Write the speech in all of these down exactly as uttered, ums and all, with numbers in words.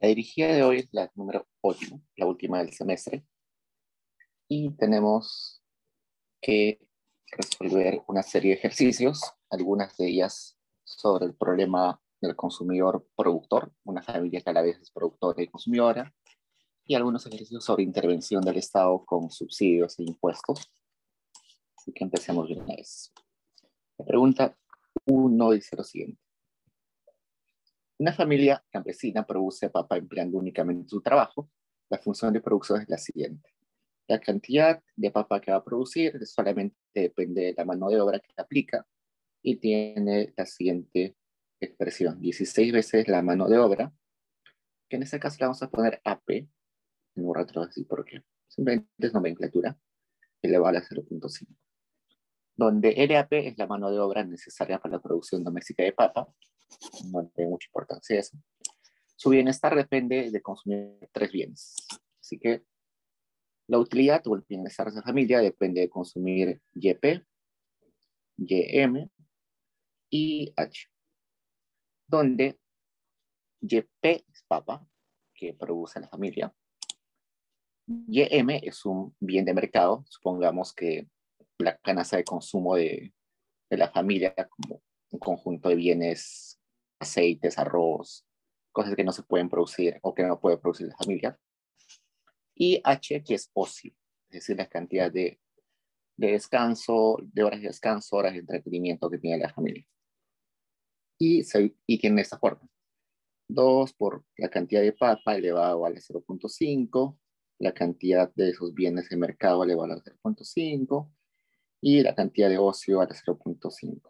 La dirigida de hoy es la número ocho, la última del semestre, y tenemos que resolver una serie de ejercicios, algunas de ellas sobre el problema del consumidor productor, una familia que a la vez es productora y consumidora, y algunos ejercicios sobre intervención del Estado con subsidios e impuestos. Así que empecemos de una vez. La pregunta uno dice lo siguiente. Una familia campesina produce papa empleando únicamente su trabajo. La función de producción es la siguiente. La cantidad de papa que va a producir solamente depende de la mano de obra que aplica y tiene la siguiente expresión. dieciséis veces la mano de obra, que en este caso le vamos a poner A P, en un rato así porque simplemente es nomenclatura, elevado a la cero punto cinco. Donde L A P es la mano de obra necesaria para la producción doméstica de papa, no tiene mucha importancia eso. Su bienestar depende de consumir tres bienes. Así que la utilidad o el bienestar de esa familia depende de consumir Y P, Y M y H. Donde Y P es papa, que produce la familia. Y M es un bien de mercado. Supongamos que la canasta de consumo de, de la familia, como un conjunto de bienes, aceites, arroz, cosas que no se pueden producir o que no puede producir la familia. Y H, que es ocio, es decir, la cantidad de, de descanso, de horas de descanso, horas de entretenimiento que tiene la familia. Y, se, y tiene esta forma. dos por la cantidad de papa elevado a la cero punto cinco, la cantidad de esos bienes de mercado elevado a la cero punto cinco y la cantidad de ocio a la cero punto cinco.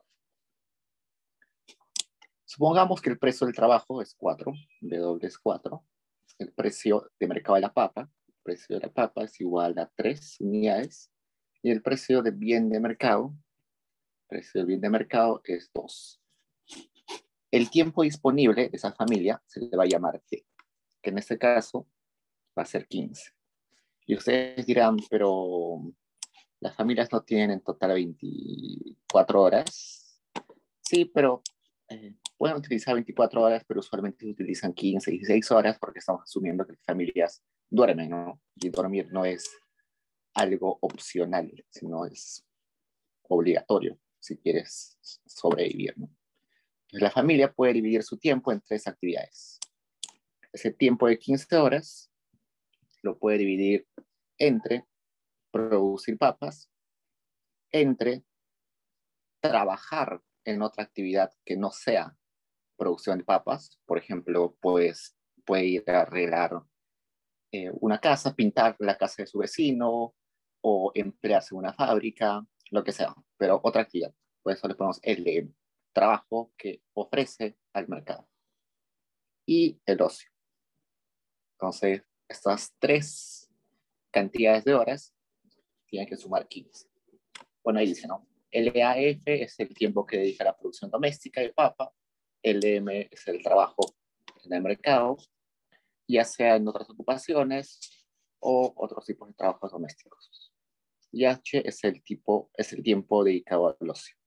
Supongamos que el precio del trabajo es cuatro, W es cuatro, el precio de mercado de la papa, el precio de la papa es igual a tres unidades y el precio del bien de mercado, el precio del bien de mercado es dos. El tiempo disponible de esa familia se le va a llamar T, que en este caso va a ser quince. Y ustedes dirán, pero las familias no tienen en total veinticuatro horas. Sí, pero eh, pueden utilizar veinticuatro horas, pero usualmente se utilizan quince, dieciséis horas porque estamos asumiendo que las familias duermen, ¿no? Y dormir no es algo opcional, sino es obligatorio si quieres sobrevivir, ¿no? Entonces, la familia puede dividir su tiempo en tres actividades. Ese tiempo de quince horas lo puede dividir entre producir papas, entre trabajar en otra actividad que no sea producción de papas. Por ejemplo, pues puede ir a arreglar eh, una casa, pintar la casa de su vecino o emplearse en una fábrica, lo que sea, pero otra actividad. Por eso le ponemos el trabajo que ofrece al mercado. Y el ocio. Entonces, estas tres cantidades de horas tienen que sumar quince. Bueno, ahí dice, ¿no? L A F es el tiempo que dedica a la producción doméstica de papa, L M es el trabajo en el mercado, ya sea en otras ocupaciones o otros tipos de trabajos domésticos. Y H es el, tipo, es el tiempo dedicado al ocio.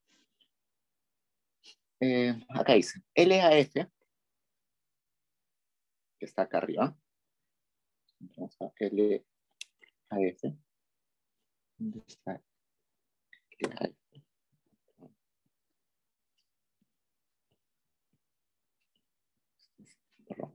Eh, acá dice, L A F, que está acá arriba, vamos a L A F, ¿dónde está L A F? Perdón.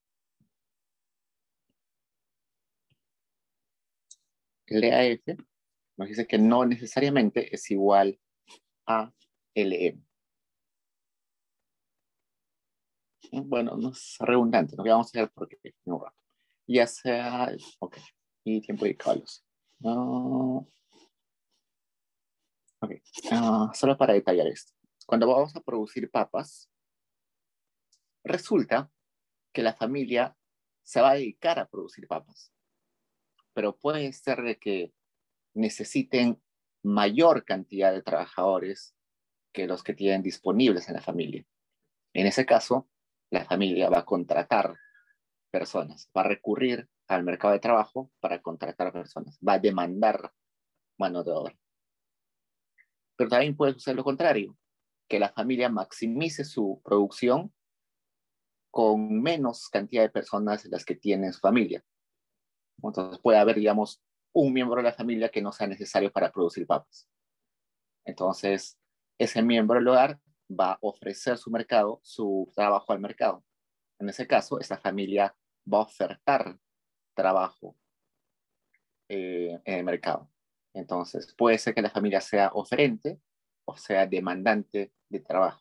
L A F nos dice que no necesariamente es igual a L M. Bueno, no es redundante, lo que vamos a hacer porque no va. Ya sea, ok, y tiempo de calos. No. Ok, uh, solo para detallar esto. Cuando vamos a producir papas, resulta que la familia se va a dedicar a producir papas, pero puede ser de que necesiten mayor cantidad de trabajadores que los que tienen disponibles en la familia. En ese caso, la familia va a contratar personas, va a recurrir al mercado de trabajo para contratar personas, va a demandar mano de obra. Pero también puede suceder lo contrario, que la familia maximice su producción con menos cantidad de personas de las que tiene su familia. Entonces puede haber, digamos, un miembro de la familia que no sea necesario para producir papas. Entonces, ese miembro del hogar va a ofrecer su mercado, su trabajo al mercado. En ese caso, esa familia va a ofertar trabajo eh, en el mercado. Entonces, puede ser que la familia sea oferente o sea demandante de trabajo.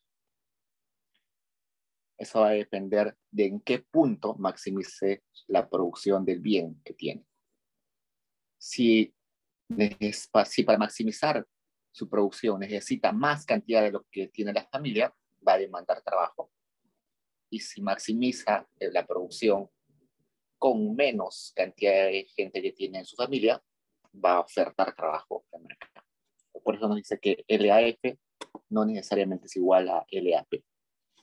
Eso va a depender de en qué punto maximice la producción del bien que tiene. Si, si para maximizar su producción necesita más cantidad de lo que tiene la familia, va a demandar trabajo. Y si maximiza la producción con menos cantidad de gente que tiene en su familia, va a ofertar trabajo al mercado. Por eso nos dice que L A F no necesariamente es igual a L A P.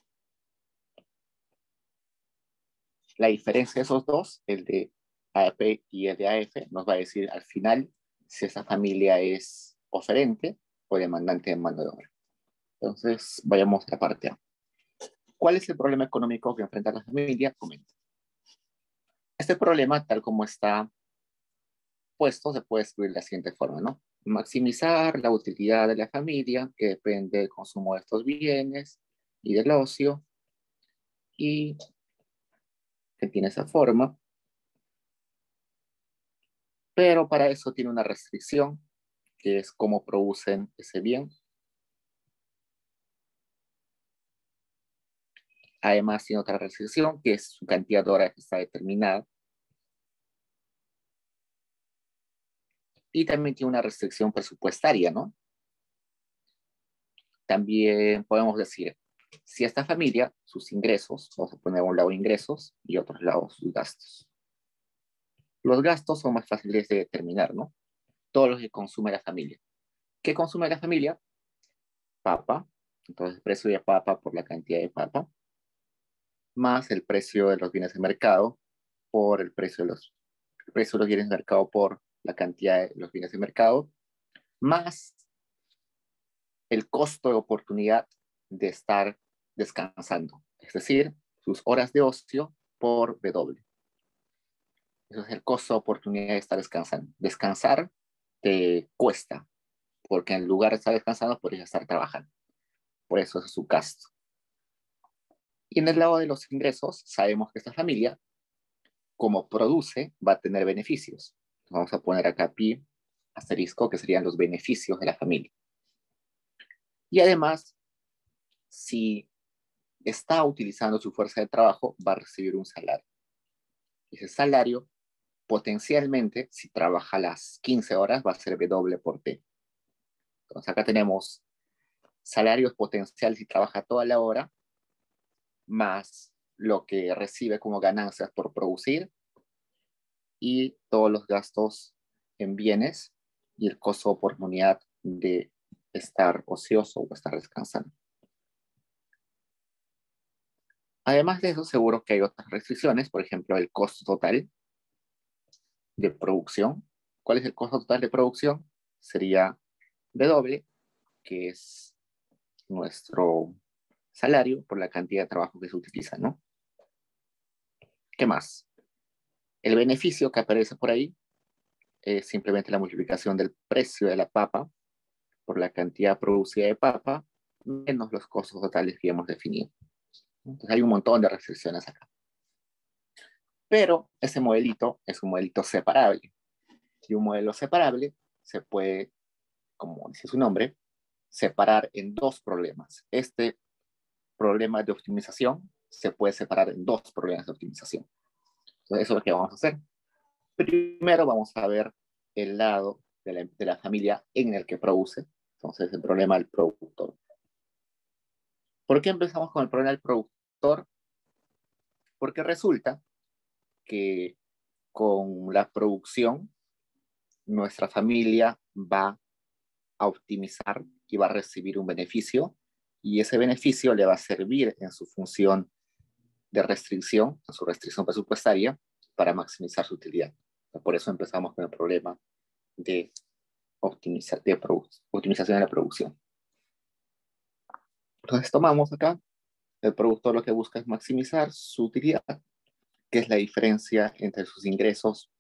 La diferencia de esos dos, el de A P y el de A F, nos va a decir al final si esa familia es oferente o demandante de mano de obra. Entonces, vayamos a la parte A. ¿Cuál es el problema económico que enfrenta la familia? Comenta. Este problema, tal como está puesto, se puede escribir de la siguiente forma, ¿no? Maximizar la utilidad de la familia, que depende del consumo de estos bienes y del ocio, y que tiene esa forma. Pero para eso tiene una restricción, que es cómo producen ese bien. Además, tiene otra restricción, que es su cantidad de horas que está determinada. Y también tiene una restricción presupuestaria, ¿no? También podemos decir, si esta familia, sus ingresos, vamos a poner a un lado ingresos y a otro lado sus gastos. Los gastos son más fáciles de determinar, ¿no? Todo lo que consume la familia. ¿Qué consume la familia? Papa. Entonces, el precio de papa por la cantidad de papa, más el precio de los bienes de mercado por el precio de los, el precio de los bienes de mercado por la cantidad de los bienes de mercado, más el costo de oportunidad de estar descansando, es decir, sus horas de ocio por W. Eso es el costo de oportunidad de estar descansando. Descansar te cuesta, porque en lugar de estar descansando, podrías estar trabajando. Por eso es su gasto. Y en el lado de los ingresos, sabemos que esta familia, como produce, va a tener beneficios. Vamos a poner acá pi asterisco, que serían los beneficios de la familia. Y además, si está utilizando su fuerza de trabajo, va a recibir un salario. Ese salario, potencialmente, si trabaja las quince horas, va a ser W por T. Entonces acá tenemos salarios potenciales si trabaja toda la hora, más lo que recibe como ganancias por producir, y todos los gastos en bienes y el costo de oportunidad de estar ocioso o estar descansando. Además de eso, seguro que hay otras restricciones, por ejemplo, el costo total de producción. ¿Cuál es el costo total de producción? Sería W, que es nuestro salario por la cantidad de trabajo que se utiliza, ¿no? ¿Qué más? El beneficio que aparece por ahí es simplemente la multiplicación del precio de la papa por la cantidad producida de papa menos los costos totales que hemos definido. Entonces hay un montón de restricciones acá. Pero ese modelito es un modelito separable. Y un modelo separable se puede, como dice su nombre, separar en dos problemas. Este problema de optimización se puede separar en dos problemas de optimización. Entonces eso es lo que vamos a hacer. Primero vamos a ver el lado de la, de la familia en el que produce. Entonces el problema del productor. ¿Por qué empezamos con el problema del productor? Porque resulta que con la producción nuestra familia va a optimizar y va a recibir un beneficio, y ese beneficio le va a servir en su función de restricción, en su restricción presupuestaria, para maximizar su utilidad. Por eso empezamos con el problema de, optimizar, de optimización de la producción. Entonces tomamos acá El productor lo que busca es maximizar su utilidad, que es la diferencia entre sus ingresos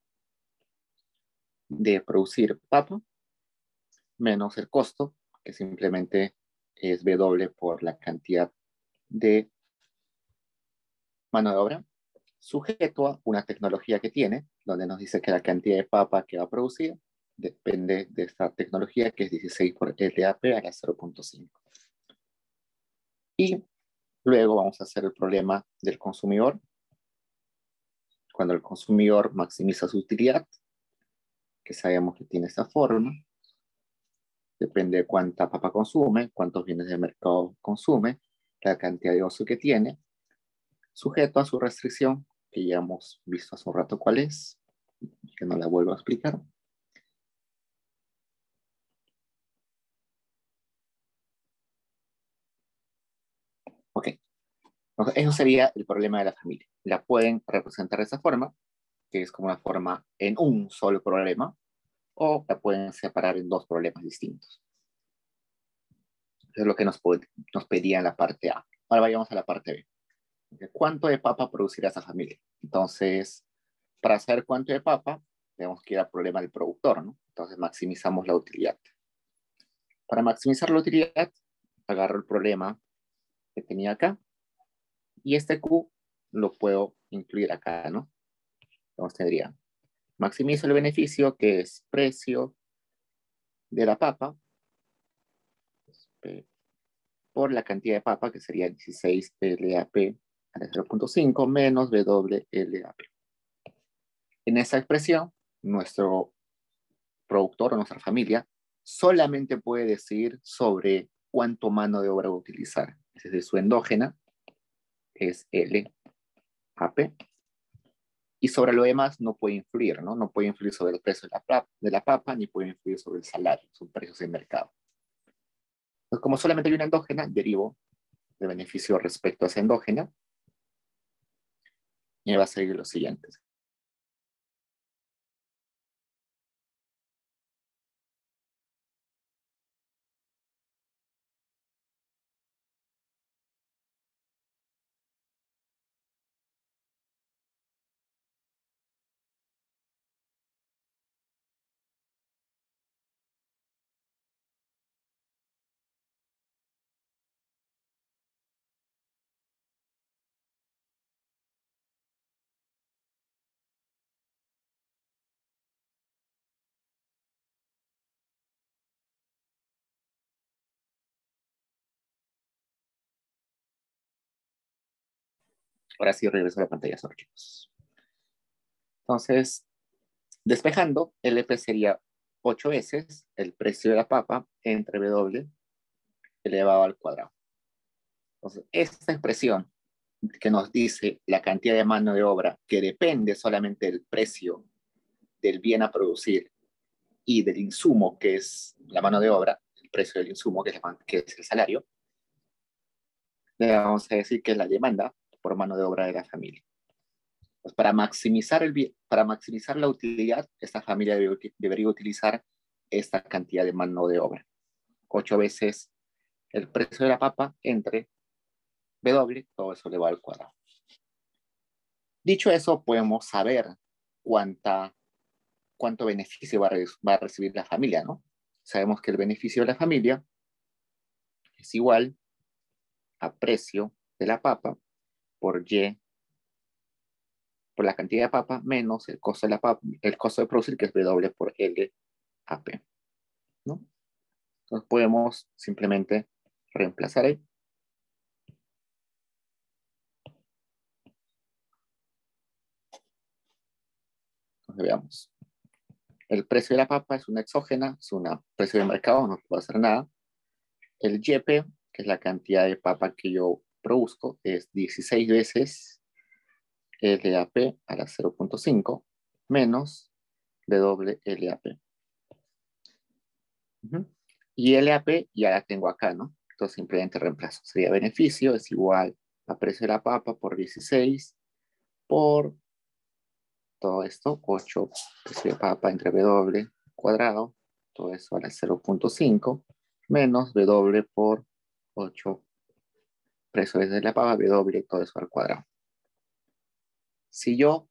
de producir papa menos el costo, que simplemente es W por la cantidad de mano de obra, sujeto a una tecnología que tiene, donde nos dice que la cantidad de papa que va a producir depende de esta tecnología, que es dieciséis por L A P a la cero punto cinco. Y luego vamos a hacer el problema del consumidor. Cuando el consumidor maximiza su utilidad, que sabemos que tiene esta forma, depende de cuánta papa consume, cuántos bienes de mercado consume, la cantidad de ocio que tiene, sujeto a su restricción, que ya hemos visto hace un rato cuál es, que no la vuelvo a explicar. Ok, entonces, eso sería el problema de la familia. La pueden representar de esa forma, que es como una forma en un solo problema, o la pueden separar en dos problemas distintos. Eso es lo que nos, puede, nos pedía en la parte A. Ahora vayamos a la parte B. ¿Cuánto de papa producirá esa familia? Entonces, para saber cuánto de papa, tenemos que ir al problema del productor, ¿no? Entonces, maximizamos la utilidad. Para maximizar la utilidad, agarro el problema que tenía acá, y este Q lo puedo incluir acá, ¿no? Entonces tendría, maximizo el beneficio, que es precio de la papa, por la cantidad de papa, que sería dieciséis L A P a la cero punto cinco menos W L A P. En esa expresión, nuestro productor o nuestra familia solamente puede decidir sobre cuánto mano de obra va a utilizar. Es decir, su endógena es L A P. Y sobre lo demás no puede influir, ¿no? No puede influir sobre el precio de la, papa, de la papa, ni puede influir sobre el salario, son precios de mercado. Entonces, como solamente hay una endógena, derivo de beneficio respecto a esa endógena, y me va a seguir los siguientes. Ahora sí regreso a la pantalla, sorry, chicos. Entonces, despejando, L P sería ocho veces el precio de la papa entre W elevado al cuadrado. Entonces, esta expresión que nos dice la cantidad de mano de obra que depende solamente del precio del bien a producir y del insumo, que es la mano de obra, el precio del insumo, que es, la, que es el salario, le vamos a decir que es la demanda por mano de obra de la familia. Pues para, maximizar el bien, para maximizar la utilidad, esta familia debe, debería utilizar esta cantidad de mano de obra. Ocho veces el precio de la papa entre W, todo eso elevado al cuadrado. Dicho eso, podemos saber cuánta, cuánto beneficio va a, va a recibir la familia, ¿no? Sabemos que el beneficio de la familia es igual a precio de la papa por Y, por la cantidad de papa, menos el costo de la papa, el costo de producir, que es W por L A P, ¿no? Entonces podemos simplemente reemplazar ahí. Entonces veamos. El precio de la papa es una exógena, es un precio de mercado, no puedo hacer nada. El Y P, que es la cantidad de papa que yo produzco, es dieciséis veces L A P a la cero punto cinco menos W L A P. Uh-huh. Y L A P ya la tengo acá, ¿no? Entonces simplemente reemplazo. Sería beneficio es igual a precio de la papa por dieciséis por todo esto, ocho precio de papa entre W cuadrado, todo eso a la cero punto cinco menos W por ocho precio de la papa, W, todo eso al cuadrado. Si yo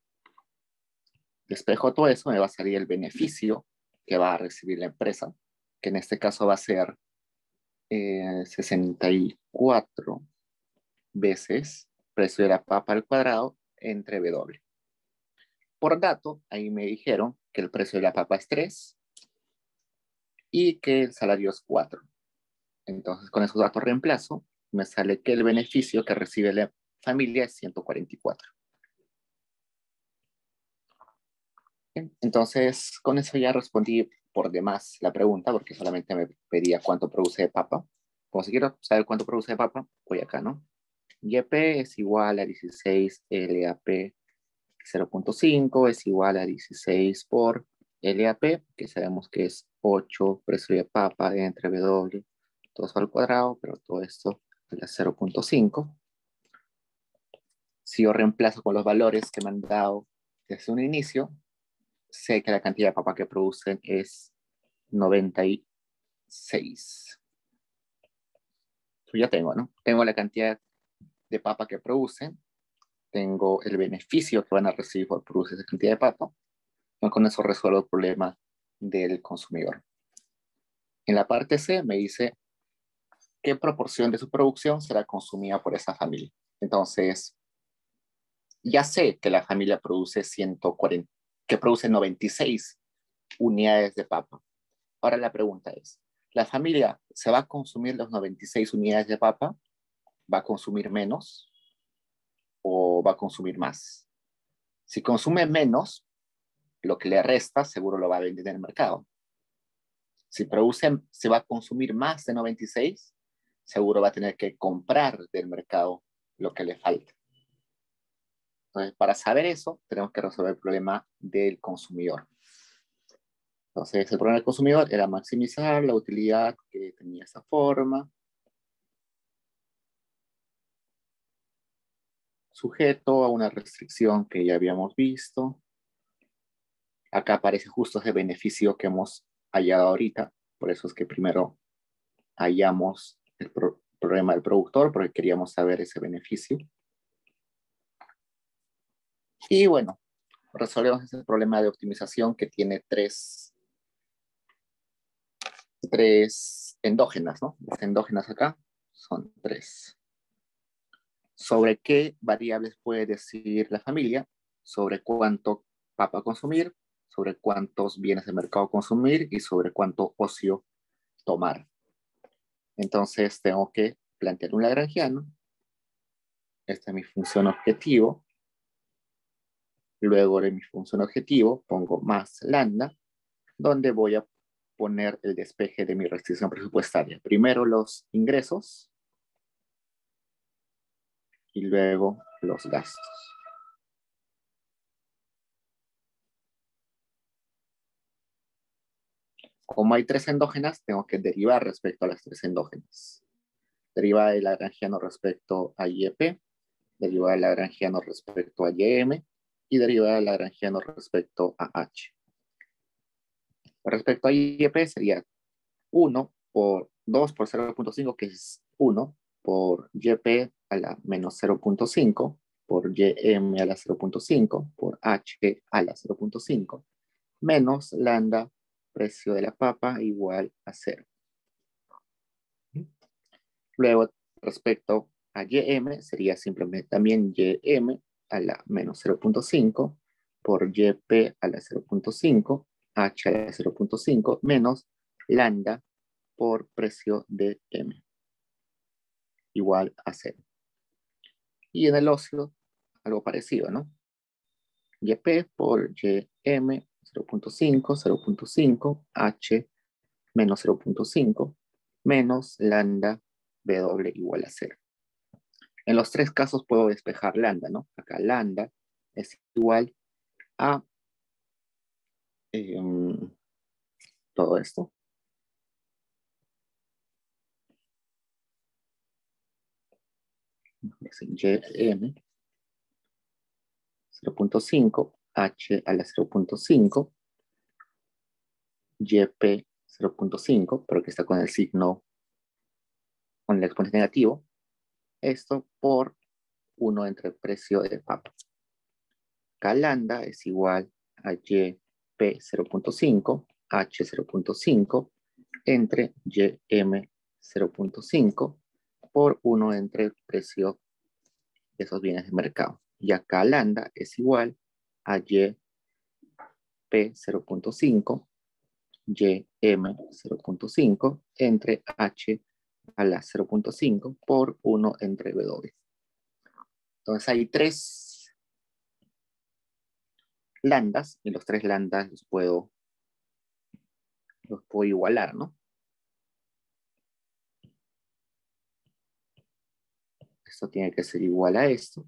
despejo todo eso, me va a salir el beneficio que va a recibir la empresa, que en este caso va a ser eh, sesenta y cuatro veces precio de la papa al cuadrado entre W. Por dato, ahí me dijeron que el precio de la papa es tres y que el salario es cuatro. Entonces, con esos datos reemplazo, me sale que el beneficio que recibe la familia es ciento cuarenta y cuatro. Bien, entonces, con eso ya respondí por demás la pregunta, porque solamente me pedía cuánto produce de papa. Como si quiero saber cuánto produce de papa, voy acá, ¿no? Y P es igual a dieciséis L A P cero punto cinco, es igual a dieciséis por L A P, que sabemos que es ocho precio de papa entre W, todo eso al cuadrado, pero todo esto es la cero punto cinco. Si yo reemplazo con los valores que me han dado desde un inicio, sé que la cantidad de papa que producen es noventa y seis. Pues ya tengo, ¿no? Tengo la cantidad de papa que producen, tengo el beneficio que van a recibir por producir esa cantidad de papa, y con eso resuelvo el problema del consumidor. En la parte C me dice qué proporción de su producción será consumida por esa familia. Entonces, ya sé que la familia produce ciento cuarenta, que produce noventa y seis unidades de papa. Ahora la pregunta es, ¿la familia se va a consumir las noventa y seis unidades de papa? ¿Va a consumir menos o va a consumir más? Si consume menos, lo que le resta seguro lo va a vender en el mercado. Si produce, se va a consumir más de noventa y seis, seguro va a tener que comprar del mercado lo que le falta. Entonces, para saber eso, tenemos que resolver el problema del consumidor. Entonces, el problema del consumidor era maximizar la utilidad que tenía esa forma, sujeto a una restricción que ya habíamos visto. Acá aparece justo ese beneficio que hemos hallado ahorita, por eso es que primero hallamos el pro problema del productor, porque queríamos saber ese beneficio. Y bueno, resolvemos ese problema de optimización que tiene tres, tres endógenas, ¿no? Las endógenas acá son tres. ¿Sobre qué variables puede decidir la familia? Sobre cuánto papa consumir, sobre cuántos bienes de mercado consumir y sobre cuánto ocio tomar. Entonces tengo que plantear un lagrangiano. Esta es mi función objetivo. Luego de mi función objetivo pongo más lambda, donde voy a poner el despeje de mi restricción presupuestaria. Primero los ingresos y luego los gastos. Como hay tres endógenas, tengo que derivar respecto a las tres endógenas. Deriva del lagrangiano respecto a Y P, deriva del lagrangiano respecto a Y M y deriva del lagrangiano respecto a H. Respecto a Y P sería uno por dos por cero punto cinco, que es uno, por Y P a la menos cero punto cinco, por Y M a la cero punto cinco, por H a la cero punto cinco, menos lambda, precio de la papa, igual a cero. Luego, respecto a Y M, sería simplemente también Y M a la menos cero punto cinco, por Y P a la cero punto cinco, H a la cero punto cinco, menos lambda por precio de M, igual a cero. Y en el ocio, algo parecido, ¿no? Y P por Y M, cero punto cinco, cero punto cinco, H menos cero punto cinco, menos lambda W igual a cero. En los tres casos puedo despejar lambda, ¿no? Acá lambda es igual a eh, todo esto. Y M cero punto cinco, H a la cero punto cinco, Y P cero punto cinco, pero que está con el signo, con el exponente negativo, Esto por uno entre el precio de papa. K lambda es igual a Y P cero punto cinco, H cero punto cinco, entre Y M cero punto cinco por uno entre el precio de esos bienes de mercado. Y acá lambda es igual a Y P cero punto cinco, Y M cero punto cinco entre H a la cero punto cinco por uno entre W. Entonces hay tres lambdas y los tres lambdas los puedo, los puedo igualar, ¿no? Esto tiene que ser igual a esto.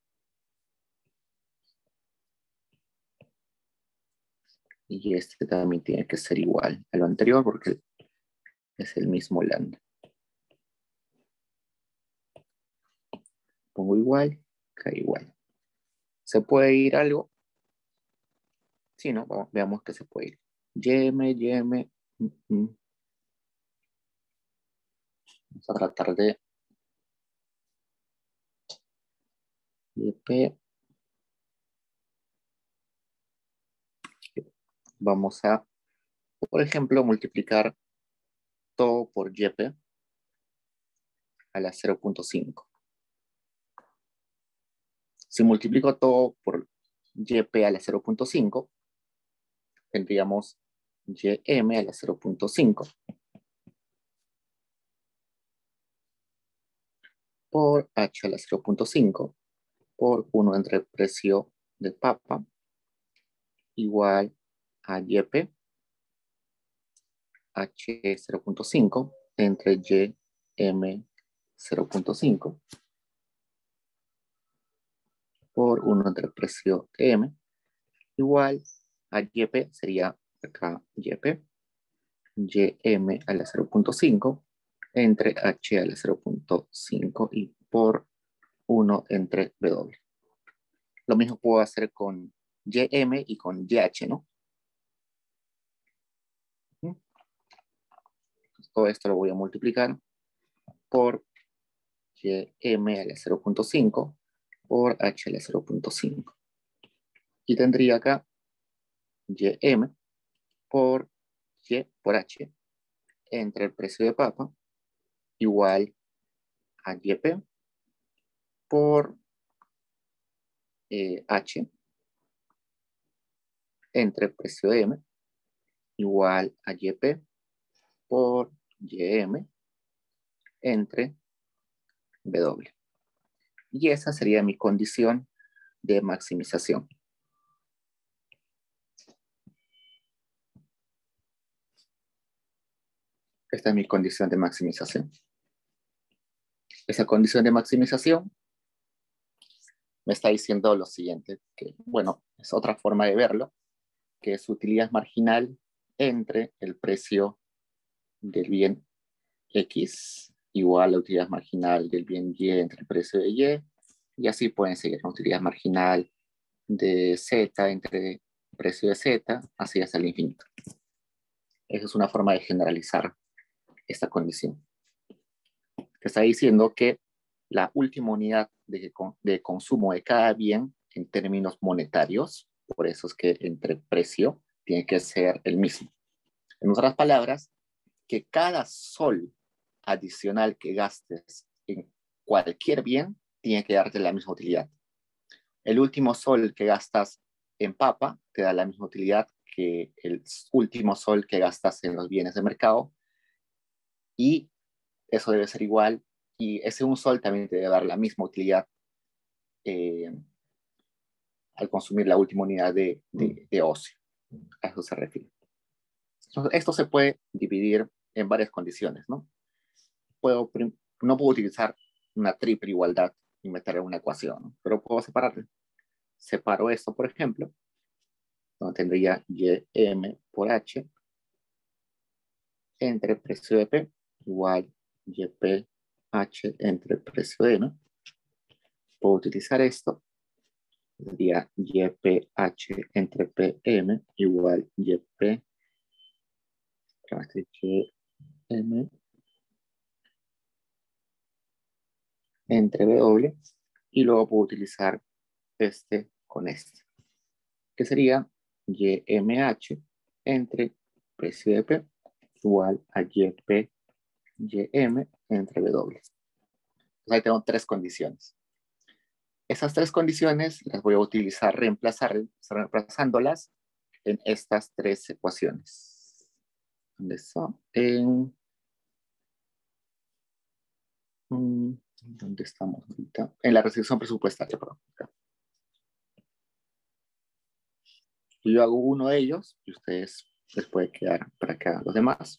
Y este también tiene que ser igual a lo anterior porque es el mismo lambda. Pongo igual, K igual. ¿Se puede ir algo? Sí, ¿no? Vamos, veamos que se puede ir. Y-M, Y-M. Mm, mm. Vamos a tratar de Y P. Vamos a, por ejemplo, multiplicar todo por Y P a la cero punto cinco. Si multiplico todo por Y P a la cero punto cinco, tendríamos Y M a la cero punto cinco por H a la cero punto cinco por uno entre el precio de papa igual a Y P H cero punto cinco entre Y M cero punto cinco por uno entre el precio de M igual a Y P, sería acá Y P, Y M a la cero punto cinco entre H a la cero punto cinco y por uno entre W. Lo mismo puedo hacer con Y M y con Y H, ¿no? Todo esto lo voy a multiplicar por Y M a la cero punto cinco por H a la cero punto cinco. Y tendría acá Y M por Y por H entre el precio de papa igual a Y P por eh, H entre el precio de M igual a Y P por Y M entre W. Y esa sería mi condición de maximización. Esta es mi condición de maximización. Esa condición de maximización me está diciendo lo siguiente, que bueno, es otra forma de verlo, que es utilidad marginal entre el precio del bien X igual a la utilidad marginal del bien Y entre el precio de Y, y así pueden seguir la utilidad marginal de Z entre el precio de Z, así hasta el infinito. Esa es una forma de generalizar esta condición. Te está diciendo que la última unidad de, de consumo de cada bien en términos monetarios, por eso es que entre precio tiene que ser el mismo. En otras palabras, que cada sol adicional que gastes en cualquier bien tiene que darte la misma utilidad. El último sol que gastas en papa te da la misma utilidad que el último sol que gastas en los bienes de mercado, y eso debe ser igual, y ese un sol también te debe dar la misma utilidad eh, al consumir la última unidad de, de, de ocio. A eso se refiere. Entonces, esto se puede dividir en varias condiciones, ¿no? Puedo, no puedo utilizar una triple igualdad y meter en una ecuación, ¿no? Pero puedo separarlo. Separo esto, por ejemplo, donde tendría Y M por H entre precio de P igual Y P H entre precio de M. Puedo utilizar esto, sería Y P H entre P M igual Y P Y M entre W, y luego puedo utilizar este con este, que sería Y M H entre precio de P igual a Y P Y M entre W. Entonces ahí tengo tres condiciones. Esas tres condiciones las voy a utilizar reemplazar, reemplazándolas en estas tres ecuaciones. ¿Dónde está? En, ¿dónde estamos ahorita? En la restricción presupuestaria, perdón. Acá. Yo hago uno de ellos y ustedes les puede quedar para que hagan los demás.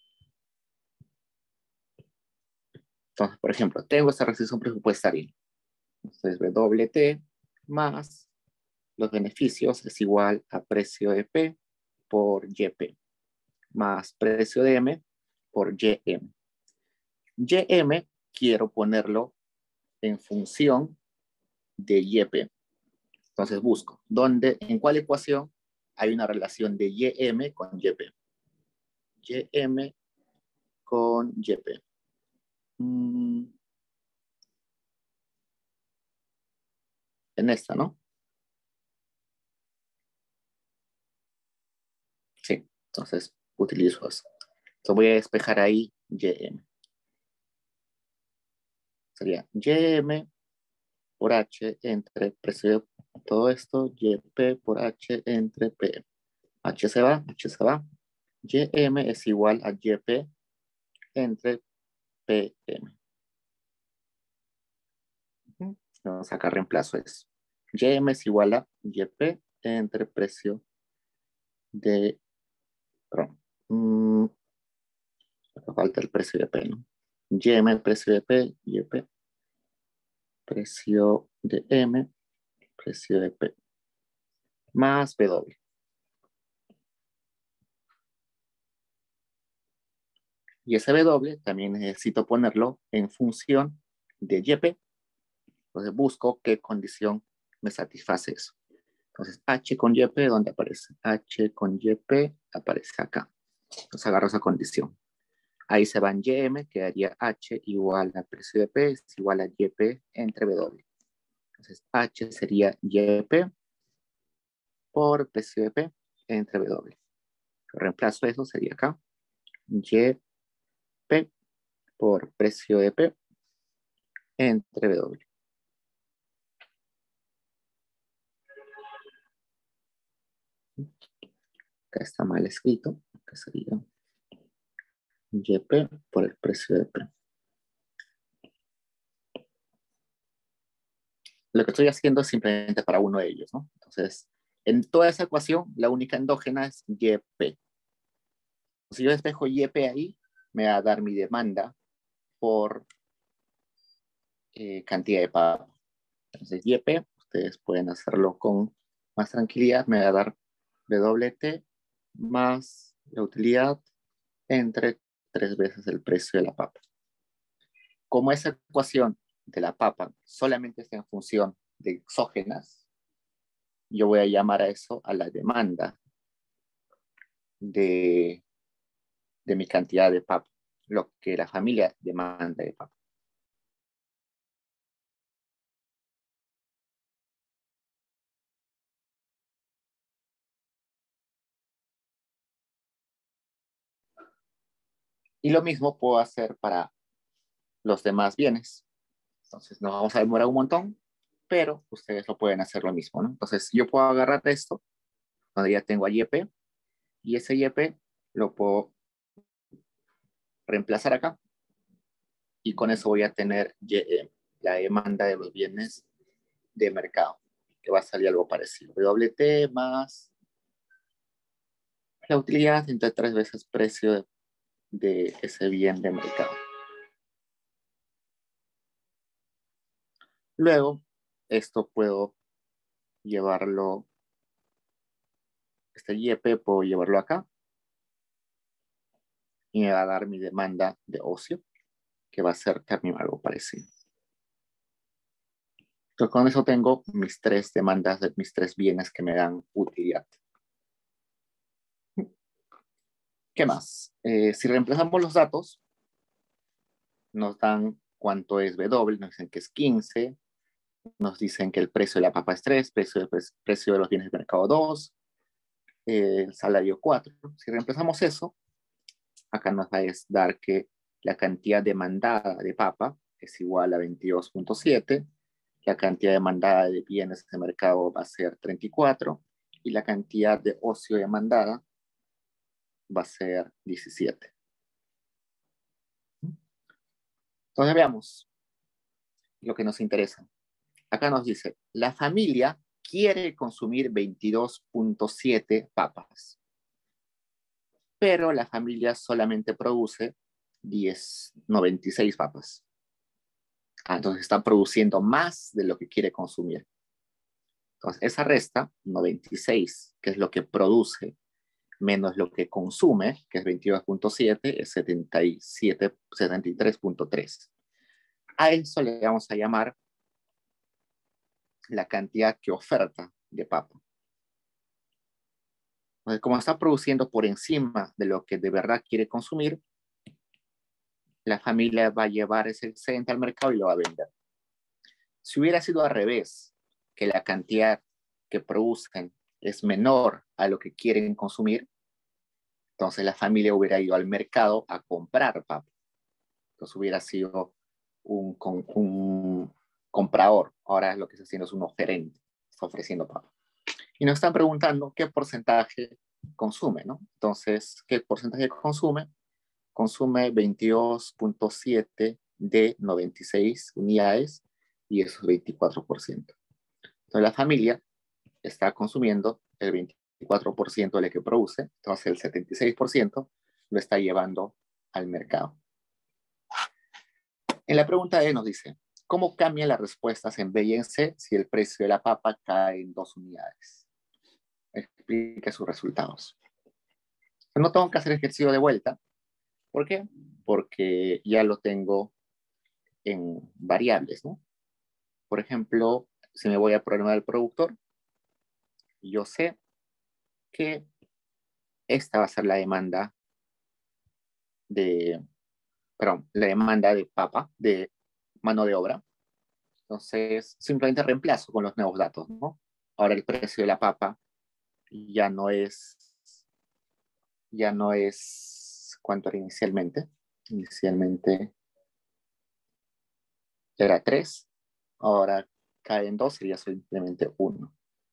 Entonces, por ejemplo, tengo esta restricción presupuestaria. Entonces, W T más los beneficios es igual a precio de P por Y P más precio de M por Y M. Y M quiero ponerlo en función de Y P. Entonces busco, ¿dónde, en cuál ecuación hay una relación de Y M con Y P? Y M con Y P. Mm, en esta, ¿no? Sí, entonces utilizo eso. Entonces voy a despejar ahí Y M. Sería Y M por H entre precio de todo esto, Y P por H entre P. H se va, H se va. Y M es igual a Y P entre P M. Vamos a sacar reemplazo eso. Y M es igual a Y P entre precio de... Perdón. Mm, falta el precio de P, ¿no? Y M, precio de P, Y P, precio de M, precio de P, más W. Y ese W también necesito ponerlo en función de Y P. Entonces busco qué condición me satisface eso. Entonces H con Y P, ¿dónde aparece? H con Y P aparece acá. Entonces agarro esa condición. Ahí se van Y M, quedaría H igual a precio de P, es igual a Y P entre W. Entonces H sería Y P por precio de P entre W. Reemplazo eso, sería acá. Y P por precio de P entre W. Acá está mal escrito. Acá sería Y P por el precio de P. Lo que estoy haciendo es simplemente para uno de ellos, ¿no? Entonces, en toda esa ecuación, la única endógena es Y P. Si yo despejo Y P ahí, me va a dar mi demanda por eh, cantidad de papa. Entonces, Y P, ustedes pueden hacerlo con más tranquilidad, me va a dar W T más la utilidad entre tres veces el precio de la papa. Como esa ecuación de la papa solamente está en función de exógenas, yo voy a llamar a eso a la demanda de, de mi cantidad de papa, lo que la familia demanda de papa. Y lo mismo puedo hacer para los demás bienes. Entonces nos vamos a demorar un montón, pero ustedes lo pueden hacer lo mismo, ¿no? Entonces yo puedo agarrar esto, donde ya tengo a Y P, y ese Y P lo puedo reemplazar acá, y con eso voy a tener Y M, la demanda de los bienes de mercado, que va a salir algo parecido. W T más la utilidad entre tres veces precio de, de ese bien de mercado. Luego, esto puedo llevarlo, este Y P puedo llevarlo acá, y me va a dar mi demanda de ocio, que va a ser también algo parecido. Entonces, con eso tengo mis tres demandas de mis tres bienes que me dan utilidad. ¿Qué más? Eh, si reemplazamos los datos, nos dan cuánto es W, nos dicen que es quince, nos dicen que el precio de la papa es tres, precio de, precio de los bienes de mercado dos, eh, el salario cuatro. Si reemplazamos eso, acá nos va a dar que la cantidad demandada de papa es igual a veintidós punto siete, la cantidad demandada de bienes de mercado va a ser treinta y cuatro, y la cantidad de ocio demandada va a ser diecisiete. Entonces veamos lo que nos interesa. Acá nos dice, la familia quiere consumir veintidós punto siete papas, pero la familia solamente produce diez, no, veintiséis papas. Ah, entonces está produciendo más de lo que quiere consumir. Entonces esa resta, noventa y seis, que es lo que produce, menos lo que consume, que es veintidós punto siete, es setenta y siete, setenta y tres punto tres. A eso le vamos a llamar la cantidad que oferta de papa. Entonces, como está produciendo por encima de lo que de verdad quiere consumir, la familia va a llevar ese excedente al mercado y lo va a vender. Si hubiera sido al revés, que la cantidad que producen es menor a lo que quieren consumir, entonces la familia hubiera ido al mercado a comprar papa. Entonces hubiera sido un, un comprador. Ahora lo que está haciendo es un oferente, está ofreciendo papa. Y nos están preguntando qué porcentaje consume, ¿no? Entonces, ¿qué porcentaje consume? Consume veintidós punto siete de noventa y seis unidades, y eso es veinticuatro por ciento. Entonces la familia está consumiendo el veinticuatro por ciento de lo que produce, entonces el setenta y seis por ciento lo está llevando al mercado. En la pregunta E nos dice, ¿cómo cambian las respuestas en B y en C si el precio de la papa cae en dos unidades? Explique sus resultados. No tengo que hacer ejercicio de vuelta. ¿Por qué? Porque ya lo tengo en variables, ¿no? Por ejemplo, si me voy al problema del productor, yo sé que esta va a ser la demanda de, perdón, la demanda de papa, de mano de obra. Entonces, simplemente reemplazo con los nuevos datos, ¿no? Ahora el precio de la papa ya no es, ya no es, ¿cuánto era inicialmente? Inicialmente era tres, ahora cae en dos, sería simplemente uno.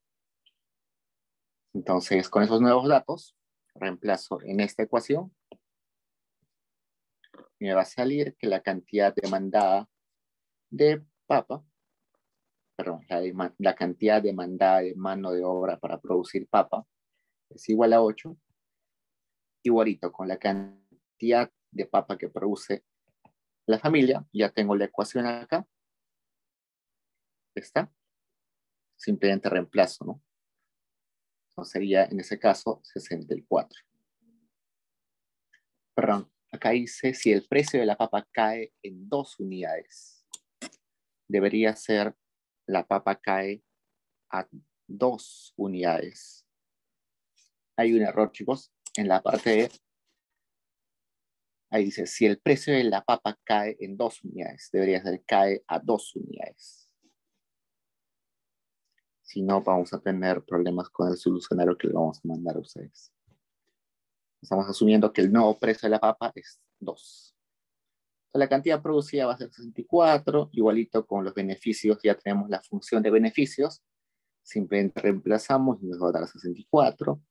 Entonces, con esos nuevos datos, reemplazo en esta ecuación, me va a salir que la cantidad demandada de papa, perdón, la, la cantidad demandada de mano de obra para producir papa es igual a ocho, igualito con la cantidad de papa que produce la familia. Ya tengo la ecuación acá. Está. Simplemente reemplazo, ¿no? Entonces sería, en ese caso, sesenta y cuatro. Perdón, acá dice si el precio de la papa cae en dos unidades. Debería ser la papa cae a dos unidades. Hay un error, chicos, en la parte de... Ahí dice, si el precio de la papa cae en dos unidades, debería ser cae a dos unidades. Si no, vamos a tener problemas con el solucionario que le vamos a mandar a ustedes. Estamos asumiendo que el nuevo precio de la papa es dos. Entonces, la cantidad producida va a ser sesenta y cuatro, igualito con los beneficios, ya tenemos la función de beneficios. Simplemente reemplazamos y nos va a dar sesenta y cuatro.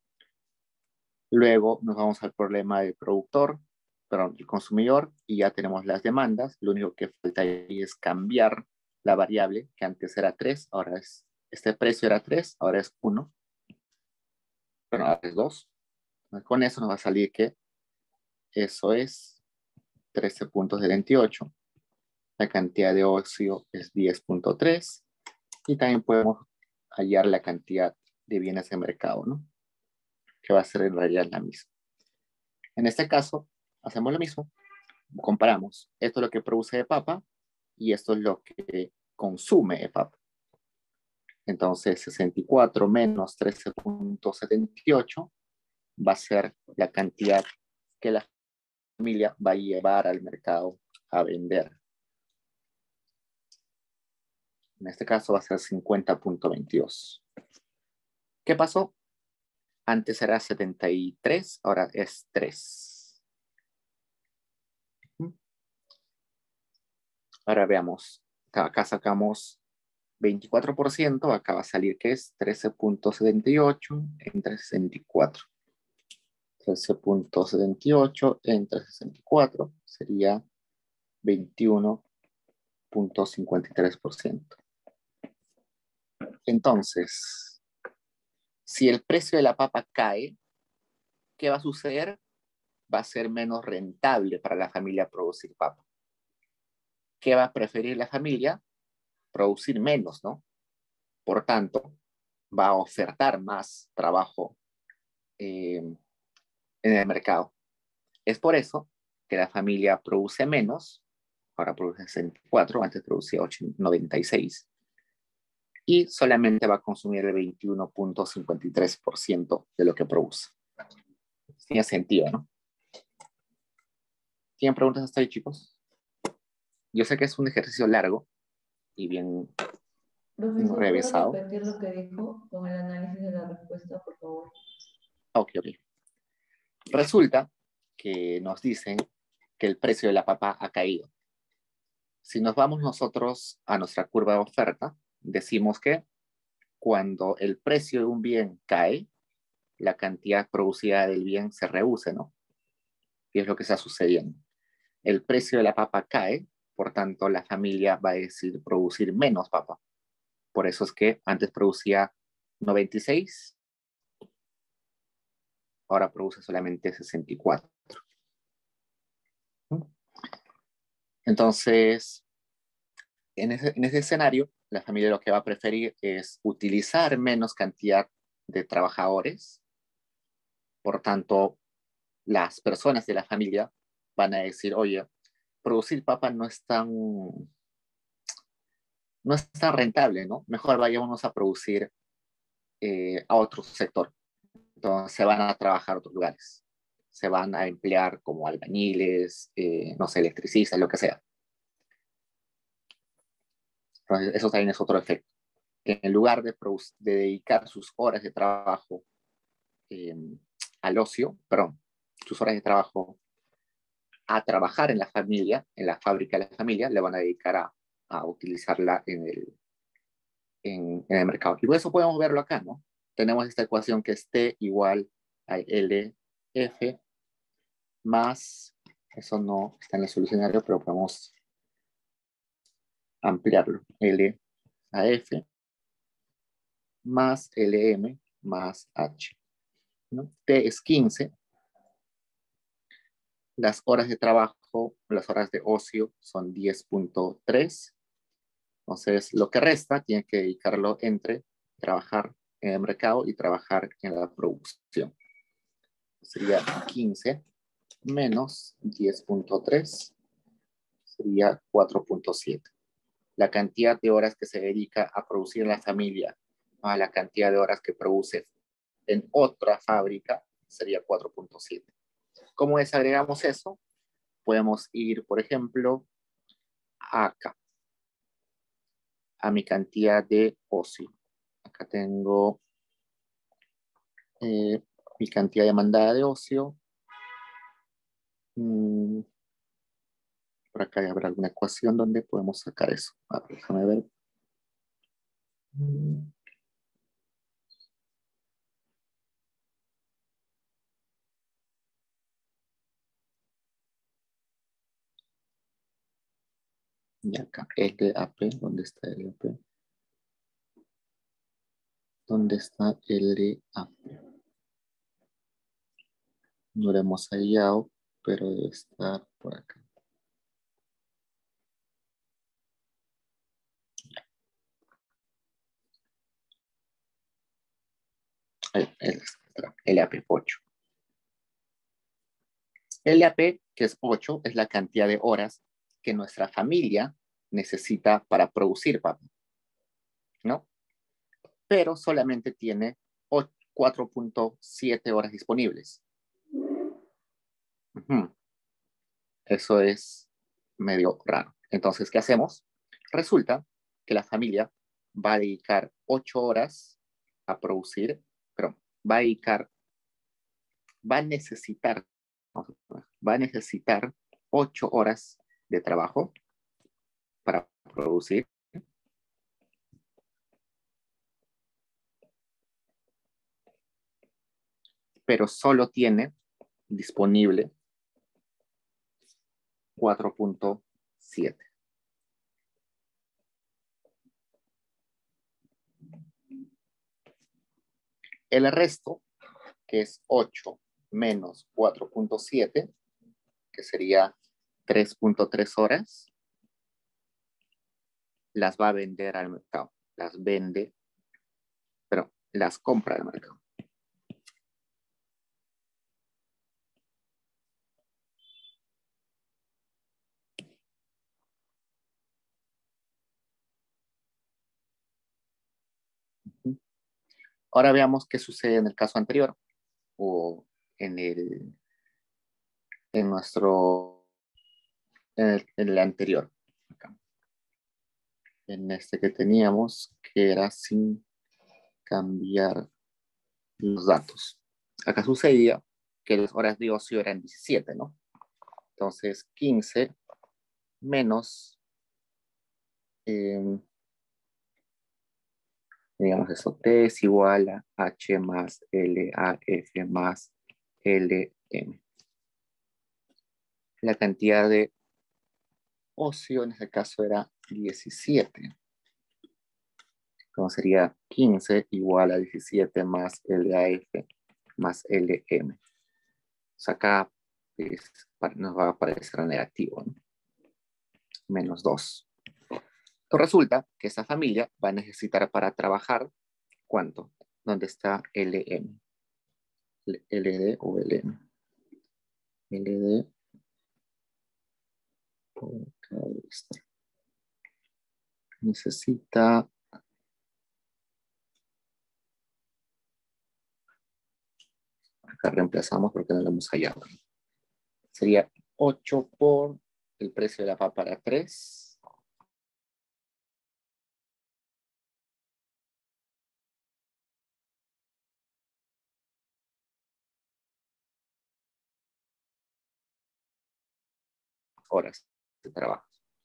Luego nos vamos al problema del productor, perdón, el consumidor, y ya tenemos las demandas. Lo único que falta ahí es cambiar la variable, que antes era tres, ahora es, este precio era tres, ahora es uno. Bueno, ahora es dos. Con eso nos va a salir que eso es trece punto setenta y ocho. La cantidad de ocio es diez punto tres. Y también podemos hallar la cantidad de bienes de mercado, ¿no? Que va a ser en realidad la misma. En este caso, hacemos lo mismo. Comparamos. Esto es lo que produce de papa y esto es lo que consume de papa. Entonces, sesenta y cuatro menos trece punto setenta y ocho va a ser la cantidad que la familia va a llevar al mercado a vender. En este caso va a ser cincuenta punto veintidós. ¿Qué pasó? Antes era setenta y tres, ahora es tres. Ahora veamos. Acá sacamos veinticuatro por ciento, acá va a salir que es trece punto setenta y ocho entre sesenta y cuatro. trece punto setenta y ocho entre sesenta y cuatro sería veintiuno punto cincuenta y tres por ciento. Entonces, si el precio de la papa cae, ¿qué va a suceder? Va a ser menos rentable para la familia producir papa. ¿Qué va a preferir la familia? Producir menos, ¿no? Por tanto, va a ofertar más trabajo eh, en el mercado. Es por eso que la familia produce menos, ahora produce sesenta y cuatro, antes producía noventa y seis, y solamente va a consumir el veintiuno punto cincuenta y tres por ciento de lo que produce. Tiene sentido, ¿no? ¿Tienen preguntas hasta ahí, chicos? Yo sé que es un ejercicio largo y bien Profesor, ¿puede revisado. repetir lo que dijo con el análisis de la respuesta, por favor? Ok, ok. Resulta que nos dicen que el precio de la papa ha caído. Si nos vamos nosotros a nuestra curva de oferta, decimos que cuando el precio de un bien cae, la cantidad producida del bien se reduce, ¿no? Y es lo que está sucediendo. El precio de la papa cae, por tanto la familia va a decidir producir menos papa. Por eso es que antes producía noventa y seis, ahora produce solamente sesenta y cuatro. Entonces, en ese, en ese escenario, la familia lo que va a preferir es utilizar menos cantidad de trabajadores. Por tanto, las personas de la familia van a decir, oye, producir papa no es tan, no es tan rentable, ¿no? Mejor vayámonos a producir eh, a otro sector. Entonces se van a trabajar a otros lugares. Se van a emplear como albañiles, eh, no sé, electricistas, lo que sea. Entonces eso también es otro efecto. Que en lugar de, de dedicar sus horas de trabajo eh, al ocio, perdón, sus horas de trabajo a trabajar en la familia, en la fábrica de la familia, le van a dedicar a, a utilizarla en el, en, en el mercado. Y por eso podemos verlo acá, ¿no? Tenemos esta ecuación que es T igual a L F más, eso no está en el solucionario, pero podemos ampliarlo, L a F más L M más H, ¿no? T es quince, las horas de trabajo, las horas de ocio son diez punto tres, entonces lo que resta tiene que dedicarlo entre trabajar en el mercado y trabajar en la producción. Sería quince menos diez punto tres, sería cuatro punto siete. La cantidad de horas que se dedica a producir en la familia a la cantidad de horas que produce en otra fábrica sería cuatro punto siete. ¿Cómo desagregamos eso? Podemos ir, por ejemplo, acá, a mi cantidad de ocio. Acá tengo eh, mi cantidad demandada de ocio. Mm, por acá habrá alguna ecuación donde podemos sacar eso. A ver, déjame ver. Mm. Y acá, L A P, ¿dónde está L A P? ¿Dónde está L A P? No lo hemos hallado, pero debe estar por acá. L A P ocho. L A P, que es ocho, es la cantidad de horas que nuestra familia necesita para producir papa, ¿no? Pero solamente tiene cuatro punto siete horas disponibles. Uh-huh. Eso es medio raro. Entonces, ¿qué hacemos? Resulta que la familia va a dedicar ocho horas a producir, pero va a dedicar, va a necesitar, va a necesitar ocho horas de trabajo para producir, pero solo tiene disponible cuatro punto siete. El resto, que es ocho menos cuatro punto siete, que sería tres punto tres horas, las va a vender al mercado. Las vende, pero las compra al mercado. Ahora veamos qué sucede en el caso anterior o en el en nuestro en el, en el anterior. Acá. En este que teníamos, que era sin cambiar los datos. Acá sucedía que las horas de ocio eran diecisiete, ¿no? Entonces, quince menos, eh, digamos eso, T es igual a H más L A F más L M. La cantidad de ocio en este caso era diecisiete. Entonces sería quince igual a diecisiete más L A F más L M. O sea, acá es, nos va a aparecer negativo, ¿no? Menos dos. Entonces resulta que esa familia va a necesitar para trabajar, ¿cuánto? ¿Dónde está L M? L D o L M. L D por cada vista. Necesita acá reemplazamos porque no lo hemos hallado. Sería ocho por el precio de la papa para tres. Horas de trabajo.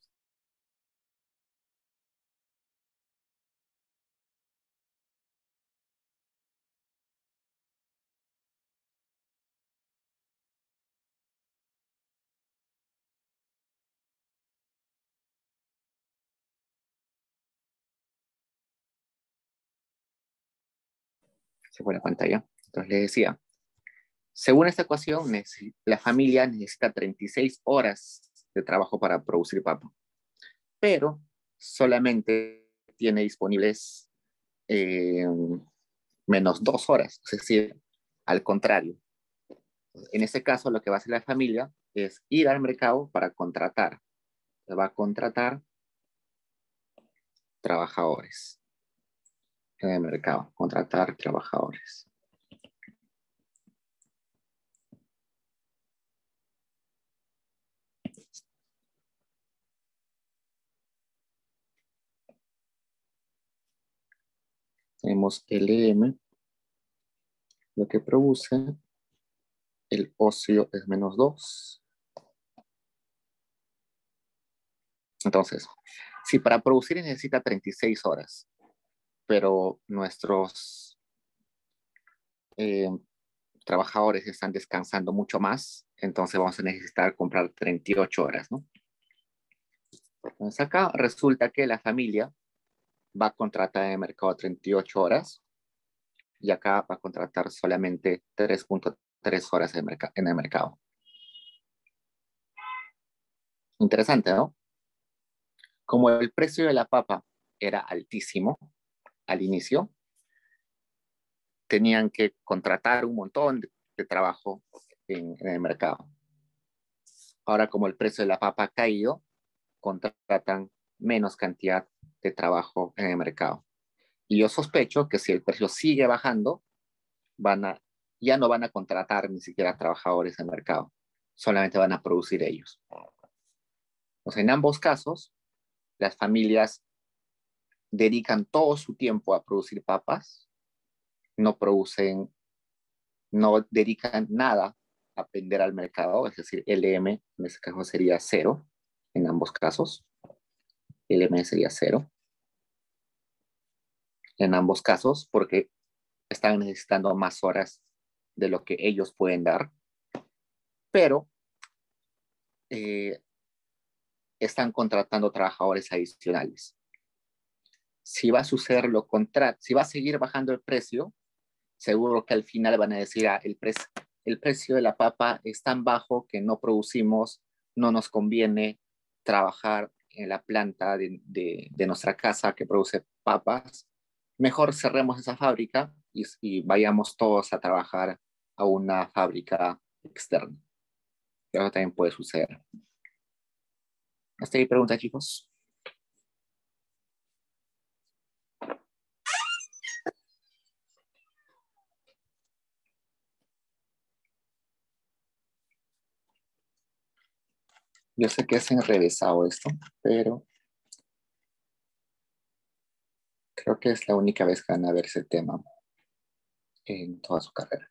Se fue la pantalla. Entonces les decía, según esta ecuación, la familia necesita treinta y seis horas de trabajo para producir papa, pero solamente tiene disponibles eh, menos dos horas, es decir, al contrario. En ese caso, lo que va a hacer la familia es ir al mercado para contratar. Va a contratar trabajadores en el mercado, contratar trabajadores. Tenemos L M, lo que produce, el ocio es menos dos. Entonces, si para producir necesita treinta y seis horas, pero nuestros eh, trabajadores están descansando mucho más, entonces vamos a necesitar comprar treinta y ocho horas, ¿no? Entonces acá resulta que la familia va a contratar en el mercado treinta y ocho horas y acá va a contratar solamente tres punto tres horas en el, en el mercado. Interesante, ¿no? Como el precio de la papa era altísimo al inicio, tenían que contratar un montón de, de trabajo en, en el mercado. Ahora, como el precio de la papa ha caído, contratan menos cantidad de trabajo en el mercado. Y yo sospecho que si el precio sigue bajando, van a, ya no van a contratar ni siquiera trabajadores en el mercado, solamente van a producir ellos. O sea, en ambos casos, las familias dedican todo su tiempo a producir papas, no producen, no dedican nada a vender al mercado, es decir, L M en ese caso sería cero, en ambos casos. L M sería cero. En ambos casos, porque están necesitando más horas de lo que ellos pueden dar, pero eh, están contratando trabajadores adicionales. Si va a suceder lo contrario, si va a seguir bajando el precio, seguro que al final van a decir, ah, el, pre el precio de la papa es tan bajo que no producimos, no nos conviene trabajar en la planta de, de, de nuestra casa que produce papas, mejor cerremos esa fábrica y, y vayamos todos a trabajar a una fábrica externa. Eso también puede suceder. ¿Hasta ahí pregunta, chicos? Yo sé que es enrevesado esto, pero creo que es la única vez que van a ver ese tema en toda su carrera.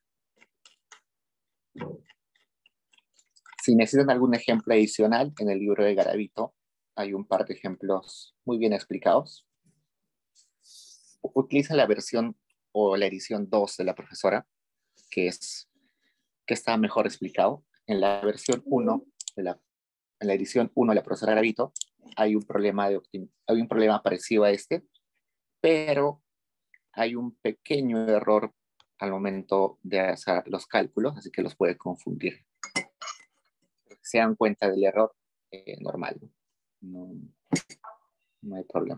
Si necesitan algún ejemplo adicional, en el libro de Garavito hay un par de ejemplos muy bien explicados. Utiliza la versión o la edición dos de la profesora, que, es, que está mejor explicado. En la versión uno, de la, en la edición uno de la profesora Garavito, hay un problema, de hay un problema parecido a este, pero hay un pequeño error al momento de hacer los cálculos, así que los puede confundir. Se dan cuenta del error, eh, normal, no, no hay problema.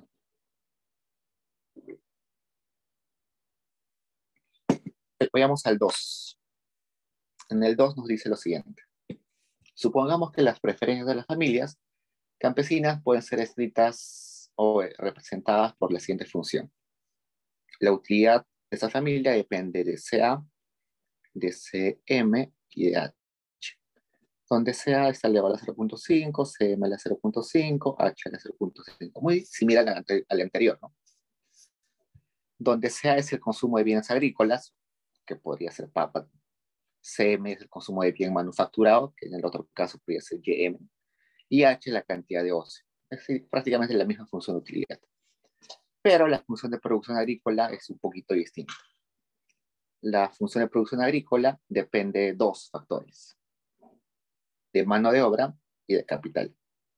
Vayamos al dos. En el dos nos dice lo siguiente. Supongamos que las preferencias de las familias campesinas pueden ser escritas o representadas por la siguiente función. La utilidad de esa familia depende de C A, de C M y de H. Donde C A está elevado a cero punto cinco, C M a la cero punto cinco, H a la cero punto cinco. Muy similar al, al anterior, ¿no? Donde C A es el consumo de bienes agrícolas, que podría ser papa. C M es el consumo de bien manufacturado, que en el otro caso podría ser Y M. Y H es la cantidad de ocio. Es decir, prácticamente la misma función de utilidad. Pero la función de producción agrícola es un poquito distinta. La función de producción agrícola depende de dos factores: de mano de obra y de capital.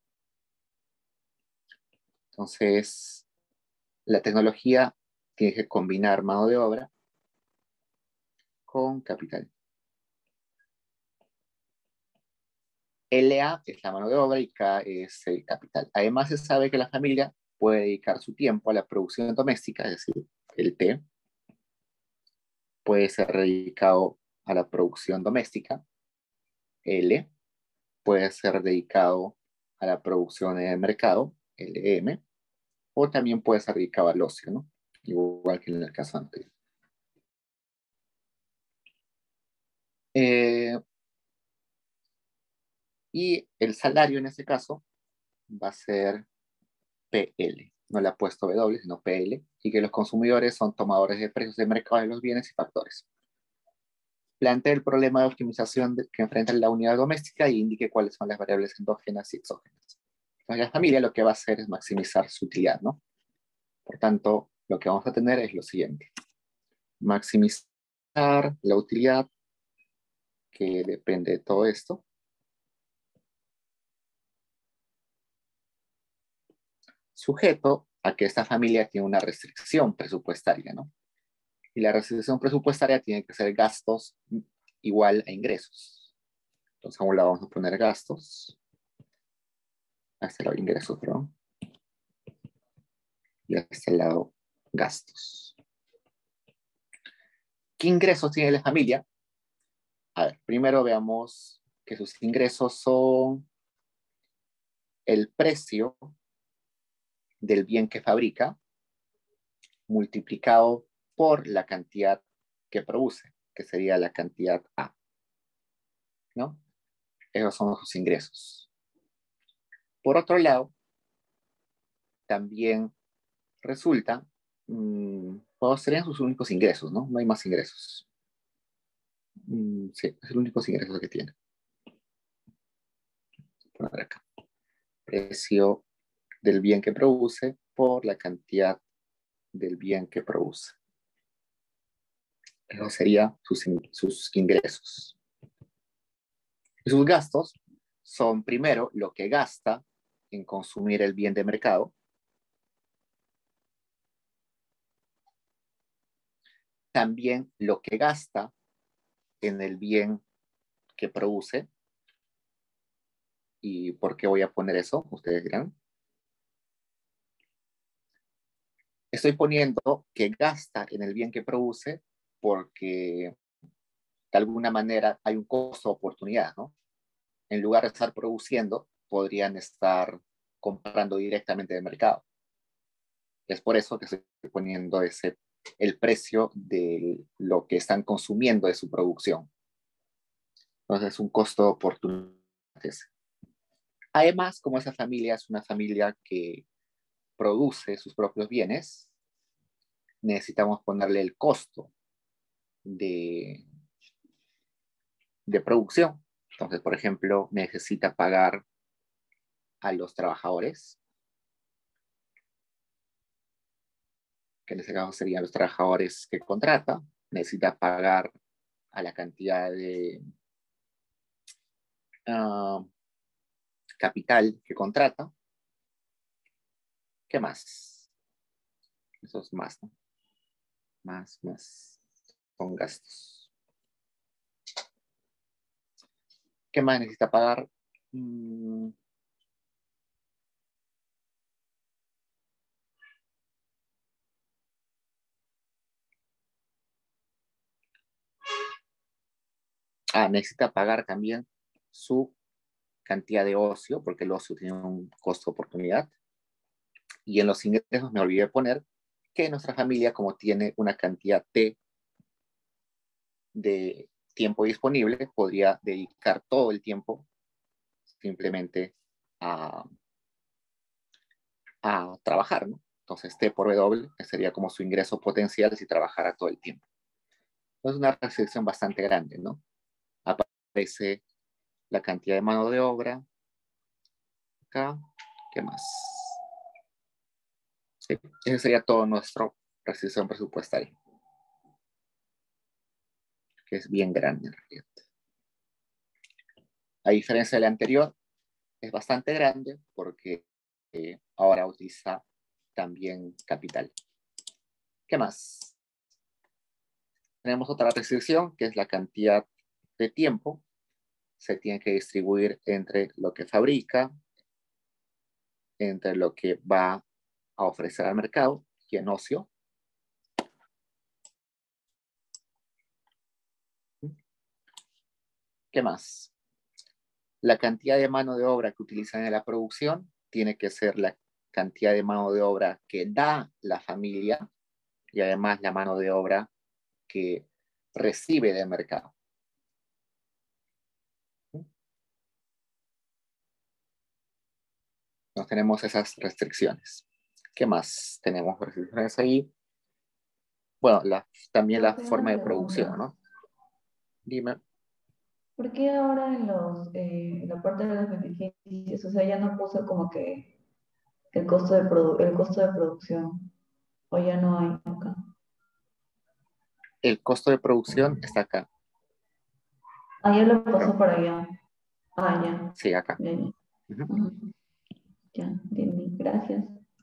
Entonces, la tecnología tiene que combinar mano de obra con capital. L A es la mano de obra y K es el capital. Además, se sabe que la familia puede dedicar su tiempo a la producción doméstica, es decir, el T puede ser dedicado a la producción doméstica, L puede ser dedicado a la producción en el mercado, L M, o también puede ser dedicado al ocio, ¿no? Igual que en el caso anterior. Eh, y el salario en este caso va a ser P L. No le ha puesto W, sino P L, y que los consumidores son tomadores de precios de mercado de los bienes y factores. Plantea el problema de optimización de, que enfrenta la unidad doméstica y indique cuáles son las variables endógenas y exógenas. Entonces, la familia lo que va a hacer es maximizar su utilidad, ¿no? Por tanto, lo que vamos a tener es lo siguiente: maximizar la utilidad, que depende de todo esto, sujeto a que esta familia tiene una restricción presupuestaria, ¿no? Y la restricción presupuestaria tiene que ser gastos igual a ingresos. Entonces, a un lado vamos a poner gastos, a este lado ingresos, perdón, y a este lado gastos. ¿Qué ingresos tiene la familia? A ver, primero veamos que sus ingresos son el precio del bien que fabrica multiplicado por la cantidad que produce, que sería la cantidad A, ¿no? Esos son sus ingresos. Por otro lado, también resulta, mmm, pues serían sus únicos ingresos, ¿no? No hay más ingresos. Mm, sí, es el único ingreso que tiene. Voy a poner acá. Precio del bien que produce por la cantidad del bien que produce. Eso sería sus, sus ingresos. Y sus gastos son primero lo que gasta en consumir el bien de mercado. También lo que gasta en el bien que produce. ¿Y por qué voy a poner eso? Ustedes dirán. Estoy poniendo que gasta en el bien que produce porque de alguna manera hay un costo de oportunidad, ¿no? En lugar de estar produciendo, podrían estar comprando directamente del mercado. Es por eso que estoy poniendo ese, el precio de lo que están consumiendo de su producción. Entonces es un costo de oportunidad. Además, como esa familia es una familia que produce sus propios bienes, necesitamos ponerle el costo de, de producción. Entonces, por ejemplo, necesita pagar a los trabajadores, que en este caso serían los trabajadores que contrata, necesita pagar a la cantidad de uh, capital que contrata. ¿Qué más? Eso es más, ¿no? Más, más. Son gastos. ¿Qué más necesita pagar? Mm. Ah, necesita pagar también su cantidad de ocio, porque el ocio tiene un costo de oportunidad. Y en los ingresos me olvidé poner que nuestra familia, como tiene una cantidad T de tiempo disponible, podría dedicar todo el tiempo simplemente a, a trabajar, ¿no? Entonces T por W sería como su ingreso potencial si trabajara todo el tiempo. Es una restricción bastante grande, ¿no? Aparece la cantidad de mano de obra. Acá, ¿qué más? Sí, ese sería todo nuestro restricción presupuestaria, que es bien grande en realidad. A diferencia de la anterior, es bastante grande porque eh, ahora utiliza también capital. ¿Qué más? Tenemos otra restricción, que es la cantidad de tiempo. Se tiene que distribuir entre lo que fabrica, entre lo que va a ofrecer al mercado y en ocio. ¿Qué más? La cantidad de mano de obra que utilizan en la producción tiene que ser la cantidad de mano de obra que da la familia y además la mano de obra que recibe del mercado. Nos tenemos esas restricciones. ¿Qué más? Tenemos restricciones ahí. Bueno, la, también la Tengo forma una de producción, pregunta. ¿no? Dime. ¿Por qué ahora en, los, eh, en la parte de los beneficios, o sea, ya no puso como que el costo de, produ el costo de producción, o ya no hay acá? El costo de producción está acá. Ah, ya lo pasó Pero, para allá. Ah, ya. sí, acá. Ya, ya. Uh-huh. Uh-huh. Ya, entendí. Gracias.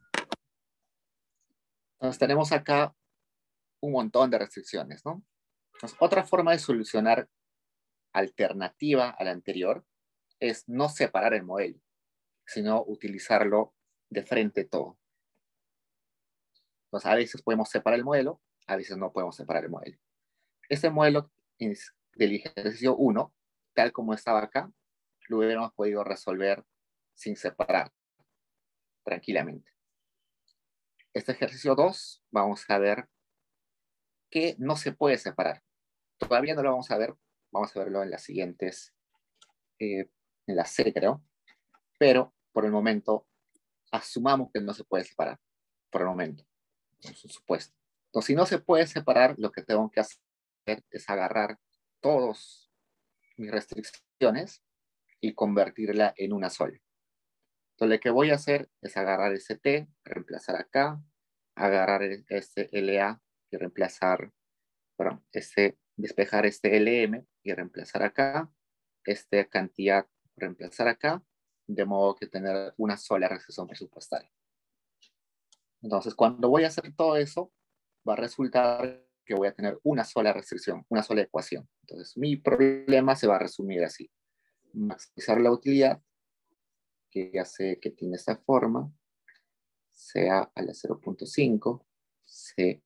Entonces tenemos acá un montón de restricciones, ¿no? Entonces, otra forma de solucionar alternativa a la anterior es no separar el modelo, sino utilizarlo de frente todo. Entonces, a veces podemos separar el modelo, a veces no podemos separar el modelo. Este modelo del ejercicio uno, tal como estaba acá, lo hubiéramos podido resolver sin separar, tranquilamente. Este ejercicio dos, vamos a ver que no se puede separar. Todavía no lo vamos a ver, vamos a verlo en las siguientes, eh, en la C, creo, pero por el momento asumamos que no se puede separar. por el momento, por supuesto. Entonces, si no se puede separar, lo que tengo que hacer es agarrar todas mis restricciones y convertirla en una sola. Entonces, lo que voy a hacer es agarrar ese T, reemplazar acá, agarrar este L A y reemplazar, perdón, este, despejar este L M y reemplazar acá, esta cantidad reemplazar acá, de modo que tener una sola restricción presupuestaria. Entonces, cuando voy a hacer todo eso, va a resultar que voy a tener una sola restricción, una sola ecuación. Entonces, mi problema se va a resumir así. Maximizar la utilidad, que ya sé que tiene esta forma, sea a la cero punto cinco, Cm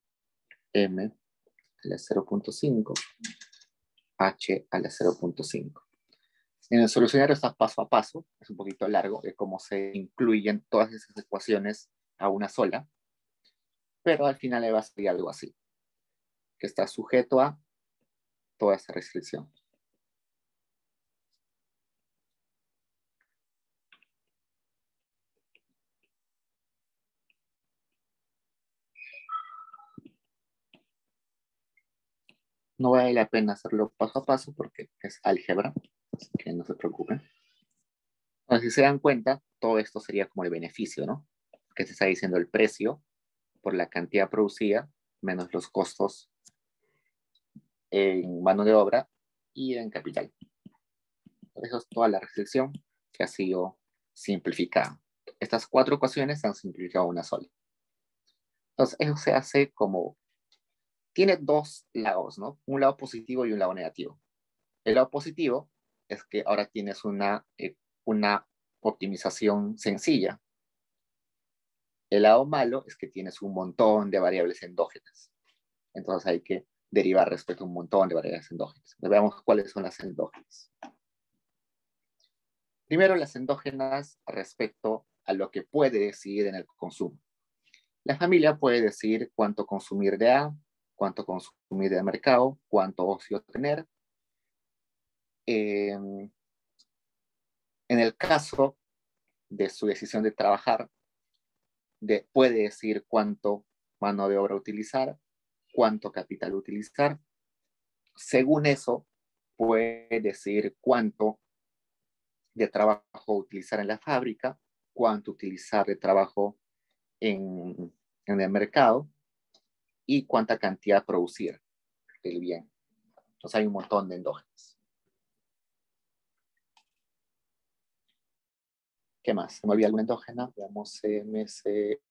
a la cero punto cinco, H a la cero punto cinco. En el solucionario está paso a paso, es un poquito largo, de cómo se incluyen todas esas ecuaciones a una sola, pero al final le va a salir algo así, que está sujeto a toda esa restricción. No vale la pena hacerlo paso a paso porque es álgebra, así que no se preocupen. Entonces, si se dan cuenta, todo esto sería como el beneficio, ¿no? Que se está diciendo el precio por la cantidad producida menos los costos en mano de obra y en capital. Por eso es toda la restricción que ha sido simplificada. Estas cuatro ecuaciones se han simplificado a una sola. Entonces, eso se hace como... Tiene dos lados, ¿no? Un lado positivo y un lado negativo. El lado positivo es que ahora tienes una, eh, una optimización sencilla. El lado malo es que tienes un montón de variables endógenas. Entonces hay que derivar respecto a un montón de variables endógenas. Veamos cuáles son las endógenas. Primero, las endógenas respecto a lo que puede decidir en el consumo. La familia puede decidir cuánto consumir de A, cuánto consumir de mercado, cuánto ocio tener. Eh, en el caso de su decisión de trabajar, de, puede decir cuánto mano de obra utilizar, cuánto capital utilizar. Según eso, puede decir cuánto de trabajo utilizar en la fábrica, cuánto utilizar de trabajo en, en el mercado y cuánta cantidad producir del bien. Entonces hay un montón de endógenas. ¿Qué más? ¿Se me olvida alguna endógena? Veamos C M C.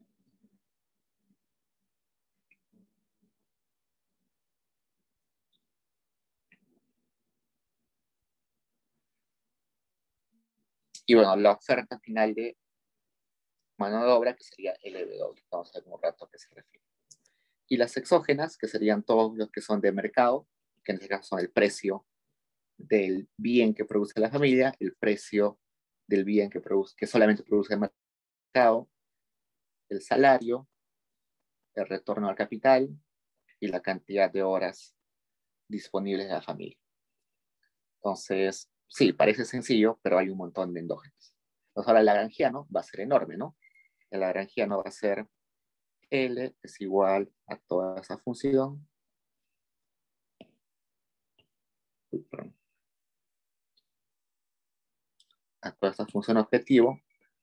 Y bueno, la oferta final de mano de obra, que sería L W. Vamos a ver un rato a qué se refiere. Y las exógenas, que serían todos los que son de mercado, que en este caso son el precio del bien que produce la familia, el precio del bien que, produce, que solamente produce el mercado, el salario, el retorno al capital y la cantidad de horas disponibles de la familia. Entonces, sí, parece sencillo, pero hay un montón de endógenos. Entonces ahora el lagrangiano va a ser enorme, ¿no? El lagrangiano va a ser L es igual a toda esa función. Uy, perdón. A toda esta función objetivo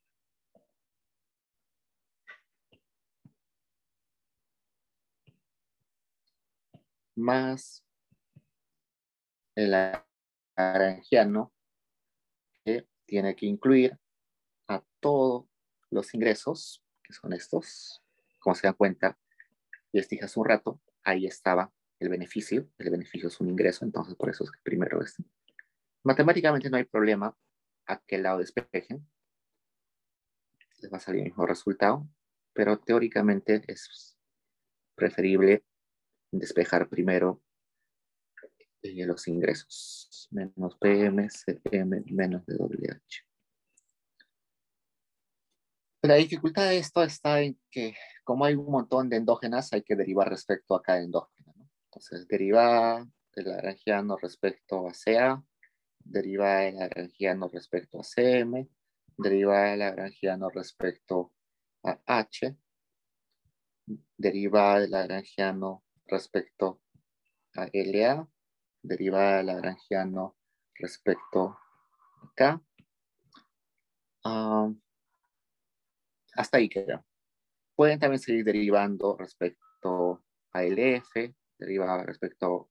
más el lagrangiano que tiene que incluir a todos los ingresos, que son estos. Como se dan cuenta, les dije hace un rato, ahí estaba el beneficio. El beneficio es un ingreso, entonces por eso es que primero este. Matemáticamente no hay problema a qué lado despejen. Les va a salir el mismo resultado, pero teóricamente es preferible despejar primero eh, los ingresos. Menos P M, C M, menos D W H. La dificultad de esto está en que, como hay un montón de endógenas, hay que derivar respecto a cada endógena, ¿no? Entonces, derivar el lagrangiano respecto a C A, derivar el lagrangiano respecto a C M, derivar el lagrangiano respecto a H, derivada de lagrangiano respecto a L A, derivada de lagrangiano respecto a K. Uh, hasta ahí queda. Pueden también seguir derivando respecto a L F, derivada respecto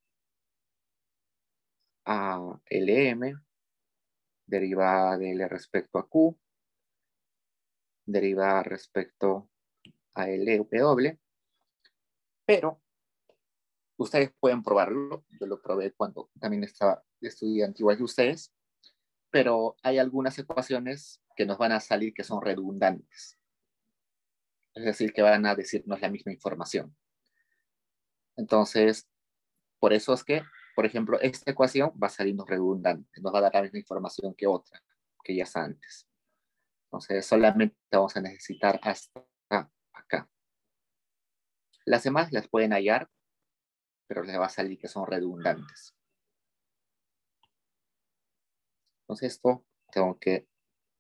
a L M, derivada de L respecto a Q, derivada respecto a L W, pero ustedes pueden probarlo. Yo lo probé cuando también estaba de estudiante igual que ustedes, pero hay algunas ecuaciones que nos van a salir que son redundantes. Es decir, que van a decirnos la misma información. Entonces, por eso es que, por ejemplo, esta ecuación va a salirnos redundante, nos va a dar la misma información que otra, que ya está antes. Entonces, solamente vamos a necesitar hasta acá. Las demás las pueden hallar, pero les va a salir que son redundantes. Entonces, esto tengo que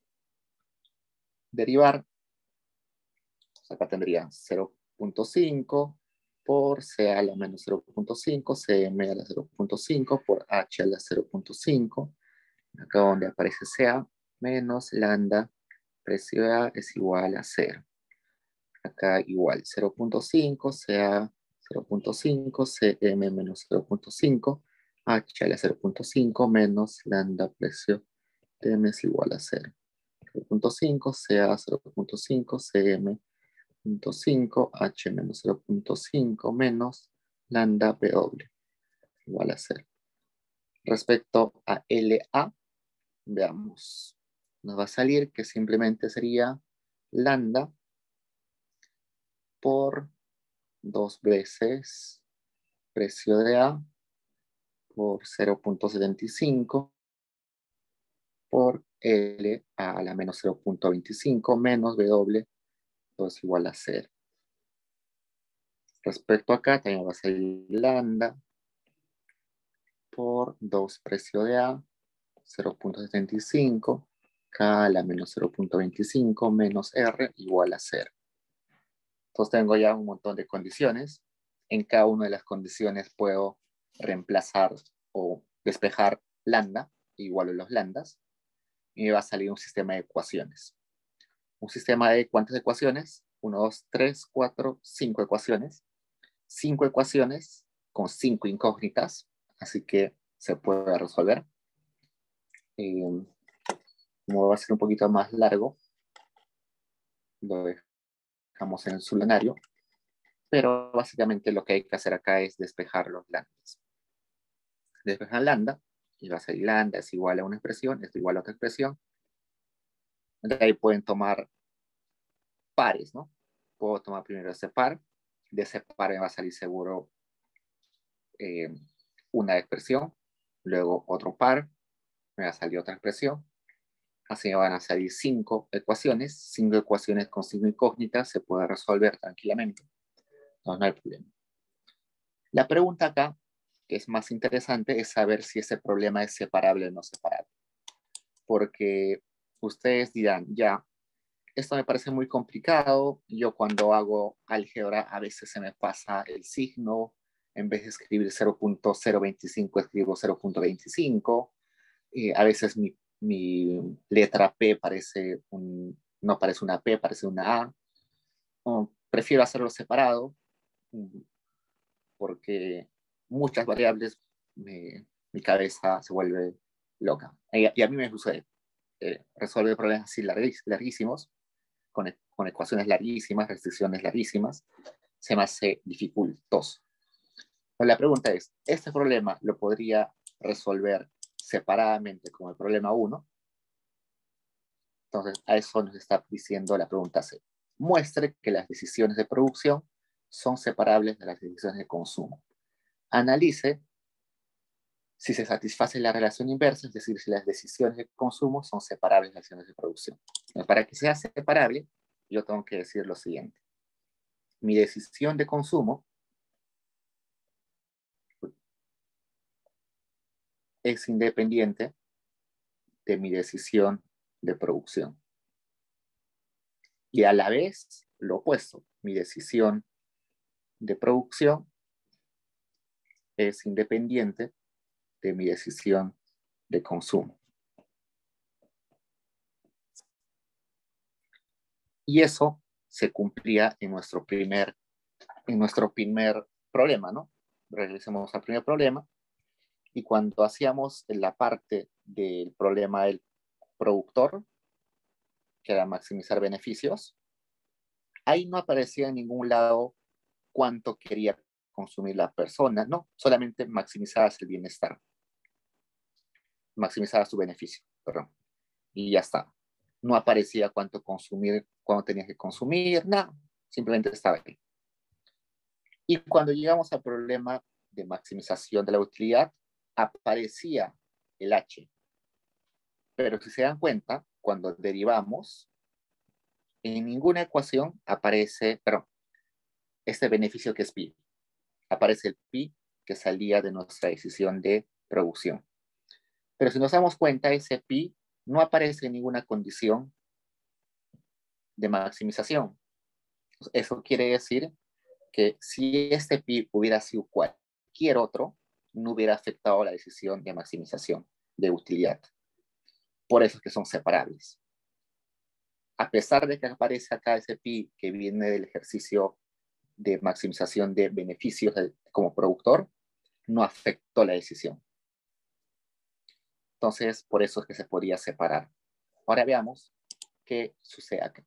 derivar. Pues acá tendría cero punto cinco por C a la menos cero punto cinco, C M a la cero punto cinco por H a la cero punto cinco. Acá donde aparece C A menos lambda, precio de A es igual a cero. Acá igual, cero punto cinco, C A cero punto cinco, C M menos cero punto cinco, H a la cero punto cinco menos lambda, precio de M es igual a cero. cero punto cinco, C A cero punto cinco, C M cero punto cinco, H menos cero punto cinco menos lambda B W igual a cero. Respecto a L A, veamos, nos va a salir que simplemente sería lambda por dos veces precio de A por cero punto setenta y cinco por L a la menos cero punto veinticinco menos W, todo es igual a cero. Respecto a acá, también va a ser lambda por dos precio de A, cero punto setenta y cinco, K a la menos cero punto veinticinco menos R igual a cero. Entonces tengo ya un montón de condiciones. En cada una de las condiciones puedo reemplazar o despejar lambda, igual a los lambdas, y me va a salir un sistema de ecuaciones. Un sistema de ¿cuántas ecuaciones? uno, dos, tres, cuatro, cinco ecuaciones. cinco ecuaciones con cinco incógnitas, así que se puede resolver. Eh, como va a ser un poquito más largo, lo dejamos en su plenario, pero básicamente lo que hay que hacer acá es despejar los lambdas. Despejar lambda, y va a ser lambda es igual a una expresión, es igual a otra expresión. Entonces ahí pueden tomar pares, ¿no? Puedo tomar primero ese par, de ese par me va a salir seguro eh, una expresión, luego otro par, me va a salir otra expresión, así me van a salir cinco ecuaciones, cinco ecuaciones con cinco incógnitas, se puede resolver tranquilamente, no, no hay problema. La pregunta acá, que es más interesante, es saber si ese problema es separable o no separable, porque ustedes dirán, ya, esto me parece muy complicado, yo cuando hago álgebra a veces se me pasa el signo, en vez de escribir cero punto cero veinticinco escribo cero punto veinticinco, eh, a veces mi, mi letra P parece un, no parece una P, parece una A. No, prefiero hacerlo separado porque muchas variables me, mi cabeza se vuelve loca. Y, y a mí me sucede eh, resolver problemas así larguís, larguísimos, con, con ecuaciones larguísimas, restricciones larguísimas, se me hace dificultoso. Pero la pregunta es, ¿este problema lo podría resolver separadamente como el problema uno? Entonces, a eso nos está diciendo la pregunta C. Muestre que las decisiones de producción son separables de las decisiones de consumo. Analice si se satisface la relación inversa, es decir, si las decisiones de consumo son separables de las decisiones de producción. Entonces, para que sea separable, yo tengo que decir lo siguiente. Mi decisión de consumo es independiente de mi decisión de producción. Y a la vez, lo opuesto, mi decisión de producción es independiente de mi decisión de consumo. Y eso se cumplía en nuestro primer, en nuestro primer problema, ¿no? Regresemos al primer problema. Y cuando hacíamos la parte del problema del productor, que era maximizar beneficios, ahí no aparecía en ningún lado cuánto quería consumir la persona, no, solamente maximizabas el bienestar, maximizabas tu beneficio, perdón, y ya está. No aparecía cuánto consumir, cuánto tenías que consumir, nada, simplemente estaba ahí. Y cuando llegamos al problema de maximización de la utilidad, aparecía el H. Pero si se dan cuenta, cuando derivamos, en ninguna ecuación aparece, perdón, este beneficio que es pi. Aparece el pi que salía de nuestra decisión de producción. Pero si nos damos cuenta, ese pi no aparece en ninguna condición de maximización. Eso quiere decir que si este pi hubiera sido cualquier otro, no hubiera afectado la decisión de maximización de utilidad. Por eso es que son separables. A pesar de que aparece acá ese pi que viene del ejercicio de maximización de beneficios como productor, no afectó la decisión. Entonces, por eso es que se podía separar. Ahora veamos qué sucede acá.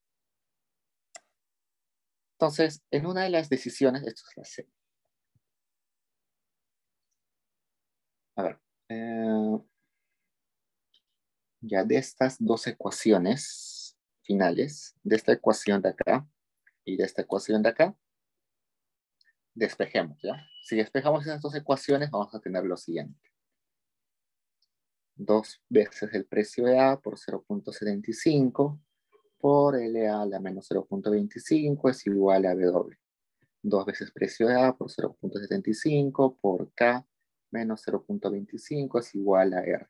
Entonces, en una de las decisiones, esto es la C. A ver, eh, ya de estas dos ecuaciones finales, de esta ecuación de acá y de esta ecuación de acá, despejemos, ¿ya? Si despejamos esas dos ecuaciones, vamos a tener lo siguiente. Dos veces el precio de A por cero punto setenta y cinco por L A a la menos cero punto veinticinco es igual a W. Dos veces precio de A por cero punto setenta y cinco por K menos cero punto veinticinco es igual a R.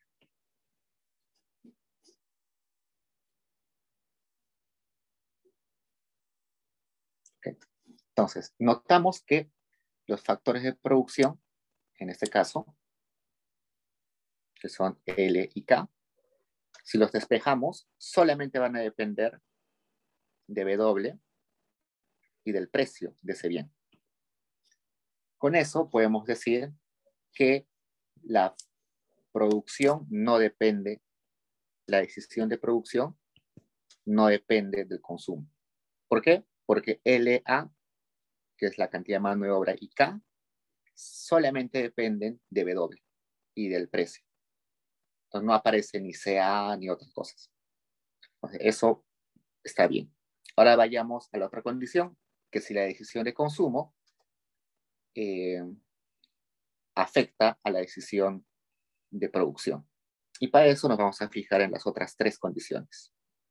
Okay. Entonces, notamos que los factores de producción, en este caso, que son L y K, si los despejamos, solamente van a depender de W y del precio de ese bien. Con eso podemos decir que la producción no depende, la decisión de producción no depende del consumo. ¿Por qué? Porque L A, que es la cantidad de mano de obra, y K, solamente dependen de W y del precio. Entonces no aparece ni C A ni otras cosas. Entonces, eso está bien. Ahora vayamos a la otra condición, que si la decisión de consumo eh, afecta a la decisión de producción. Y para eso nos vamos a fijar en las otras tres condiciones.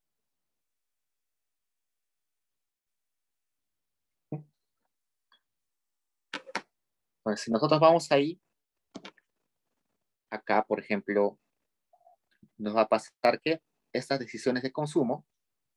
Entonces, si nosotros vamos ahí, acá, por ejemplo, nos va a pasar que estas decisiones de consumo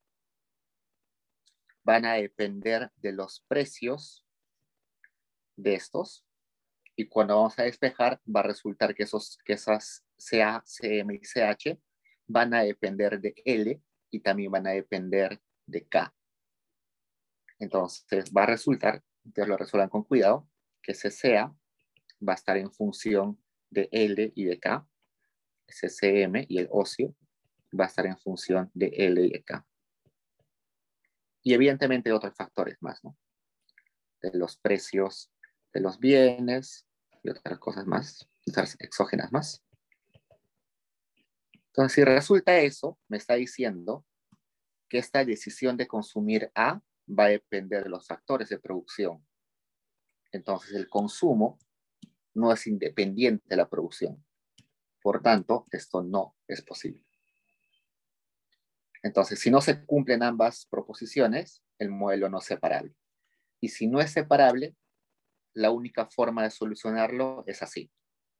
van a depender de los precios de estos, y cuando vamos a despejar va a resultar que, esos, que esas C A, C M y C H van a depender de L y también van a depender de K. Entonces va a resultar, entonces lo resuelvan con cuidado, que ese C A va a estar en función de L y de K, ese C M y el ocio va a estar en función de L y de K. Y evidentemente otros factores más, ¿no? De los precios de los bienes y otras cosas más, otras exógenas más. Entonces, si resulta eso, me está diciendo que esta decisión de consumir A va a depender de los factores de producción. Entonces, el consumo no es independiente de la producción. Por tanto, esto no es posible. Entonces, si no se cumplen ambas proposiciones, el modelo no es separable. Y si no es separable, la única forma de solucionarlo es así.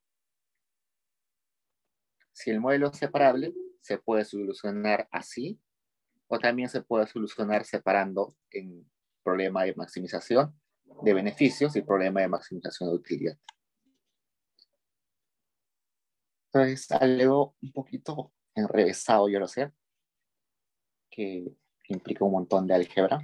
Si el modelo es separable, se puede solucionar así, o también se puede solucionar separando en problema de maximización de beneficios y problema de maximización de utilidad. Entonces, algo un poquito enrevesado, yo lo sé, que implica un montón de álgebra,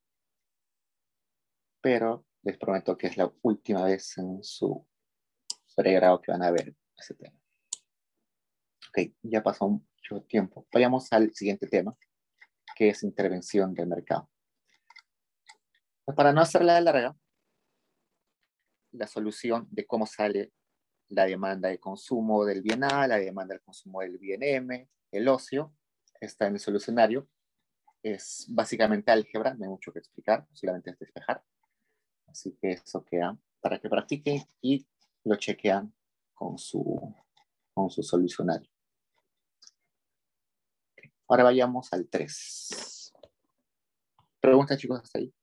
pero les prometo que es la última vez en su pregrado que van a ver ese tema. Ok, ya pasó mucho tiempo. Vayamos al siguiente tema, que es intervención del mercado. Pues para no hacerla larga, la solución de cómo sale la demanda de consumo del bien A, la demanda del consumo del bien M, el ocio, está en el solucionario. Es básicamente álgebra, no hay mucho que explicar, solamente es despejar. Así que eso queda para que practiquen y lo chequean con su, con su solucionario. Ahora vayamos al tres. Preguntas, chicos, hasta ahí.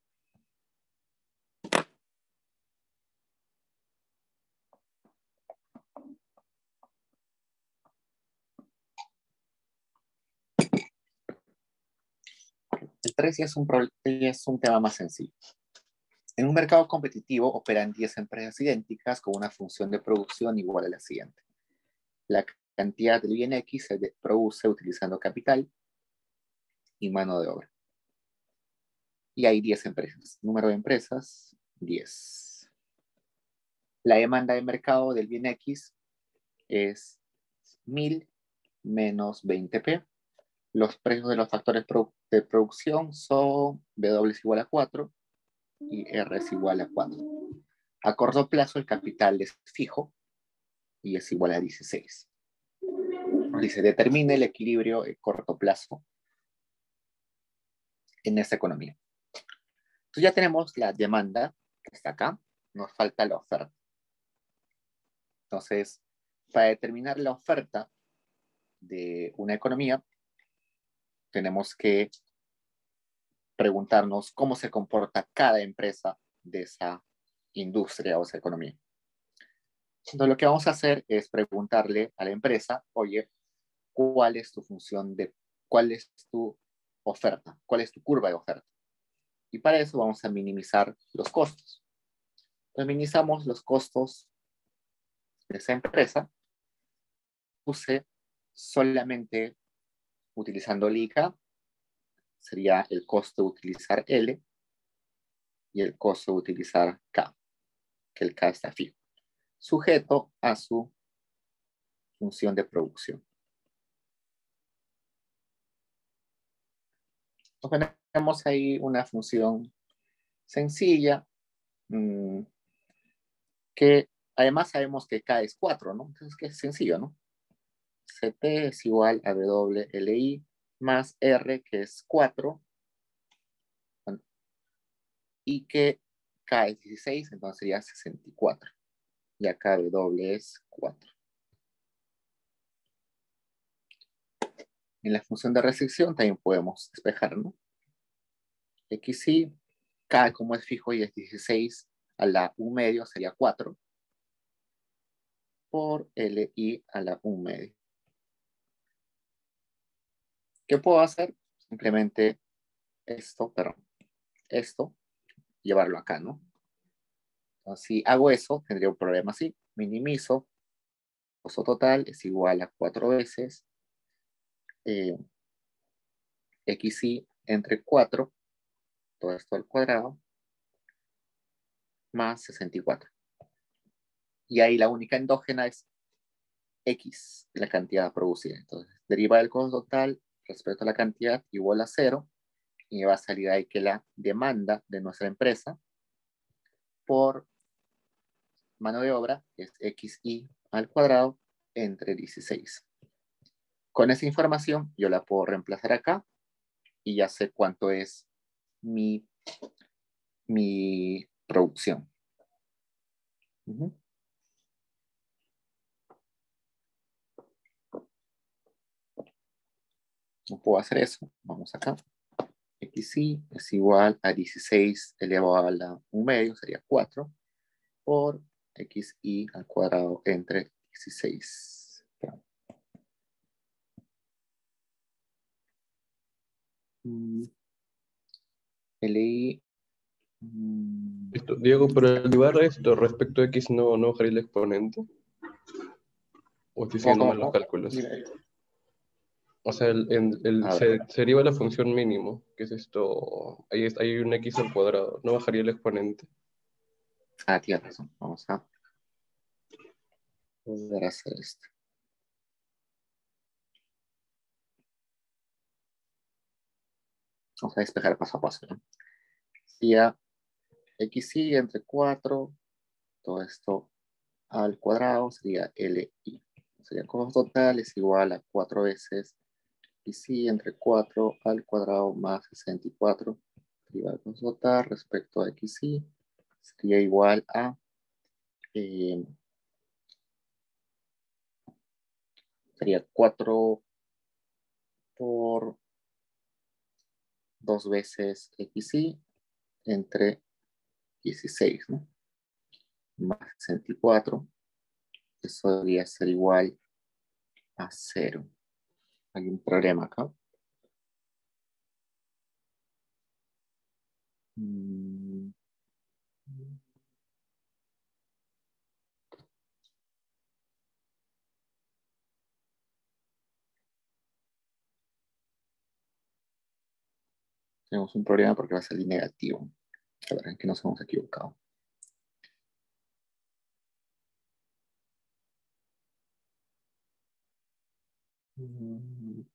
El tres ya es, un, ya es un tema más sencillo. En un mercado competitivo operan diez empresas idénticas con una función de producción igual a la siguiente. La cantidad del bien X se produce utilizando capital y mano de obra. Y hay diez empresas. Número de empresas, diez. La demanda de mercado del bien X es mil menos veinte P. Los precios de los factores de producción son W es igual a cuatro y R es igual a cuatro. A corto plazo el capital es fijo y es igual a dieciséis. Nos dice, determine el equilibrio a corto plazo en esta economía. Entonces ya tenemos la demanda que está acá, nos falta la oferta. Entonces, para determinar la oferta de una economía, tenemos que preguntarnos cómo se comporta cada empresa de esa industria o esa economía. Entonces, lo que vamos a hacer es preguntarle a la empresa, oye, ¿cuál es tu función de, cuál es tu oferta? ¿Cuál es tu curva de oferta? Y para eso vamos a minimizar los costos. Entonces, minimizamos los costos de esa empresa. Puse solamente utilizando el I C A, sería el costo de utilizar L y el costo de utilizar K, que el K está fijo, sujeto a su función de producción. Entonces, tenemos ahí una función sencilla, mmm, que además sabemos que K es cuatro, ¿no? Entonces, que es sencillo, ¿no? C T es igual a W L I más R, que es cuatro, y que K es dieciséis, entonces sería sesenta y cuatro. Y acá W es cuatro. En la función de restricción también podemos despejar, ¿no? X I, K como es fijo y es dieciséis, a la U medio sería cuatro, por L I a la U medio. ¿Qué puedo hacer? Simplemente esto, perdón, esto, llevarlo acá, ¿no? Entonces, si hago eso, tendría un problema así. Minimizo, costo total es igual a cuatro veces eh, X I entre cuatro, todo esto al cuadrado, más sesenta y cuatro. Y ahí la única endógena es X, la cantidad producida. Entonces, deriva del costo total respecto a la cantidad igual a cero, y me va a salir ahí que la demanda de nuestra empresa por mano de obra es X I al cuadrado entre dieciséis. Con esa información yo la puedo reemplazar acá y ya sé cuánto es mi, mi producción. Uh-huh. No puedo hacer eso. Vamos acá. X I es igual a dieciséis elevado a la un medio, sería cuatro, por X I al cuadrado entre dieciséis. Mm. L I Esto, Diego, pero al derivar esto respecto a X no, no bajaría el exponente. ¿O estoy siguiendo mal los cálculos? O sea, el, el, el se, se deriva la función mínimo, que es esto, ahí es, hay un X al cuadrado, no bajaría el exponente. Ah, tienes razón. Vamos a volver a hacer esto. Vamos a despejar paso a paso, ¿no? Sería X I entre cuatro, todo esto al cuadrado sería L I. Sería costo total es igual a cuatro veces X I entre cuatro al cuadrado más sesenta y cuatro. Sería el costo total respecto a X I sería igual a eh, sería cuatro por dos veces X I entre dieciséis, ¿no? Más sesenta y cuatro. Eso debería ser igual a cero. Hay un problema acá. Mm. Tenemos un problema porque va a salir negativo. A ver, en qué nos hemos equivocado. Mm.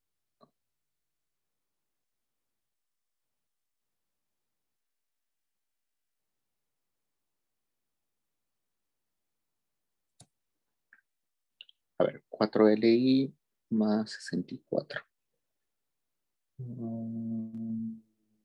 A ver, cuatro L I más sesenta y cuatro. Mm.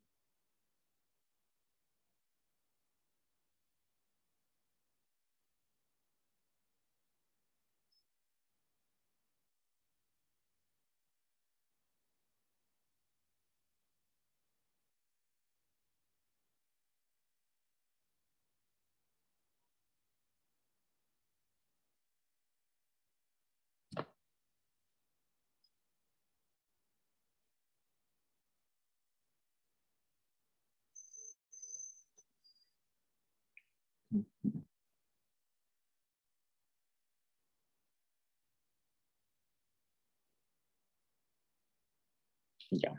Ya.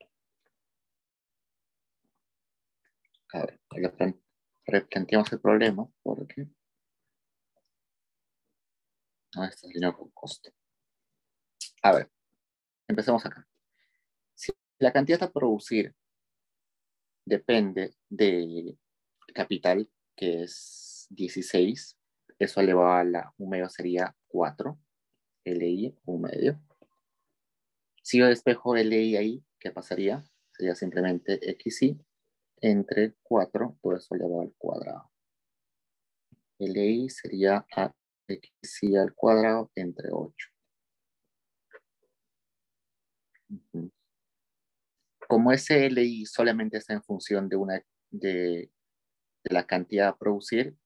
A ver, replan- replanteamos el problema porque no está alineado con costo. A ver, empecemos acá. Si la cantidad a producir depende de capital, que es dieciséis, eso elevado a la un medio sería cuatro, L I, un medio. Si yo despejo L I ahí, ¿qué pasaría? Sería simplemente X I entre cuatro, todo eso elevado al cuadrado. L I sería a X I al cuadrado entre ocho. Uh-huh. Como ese L I solamente está en función de, una, de, de la cantidad a producir,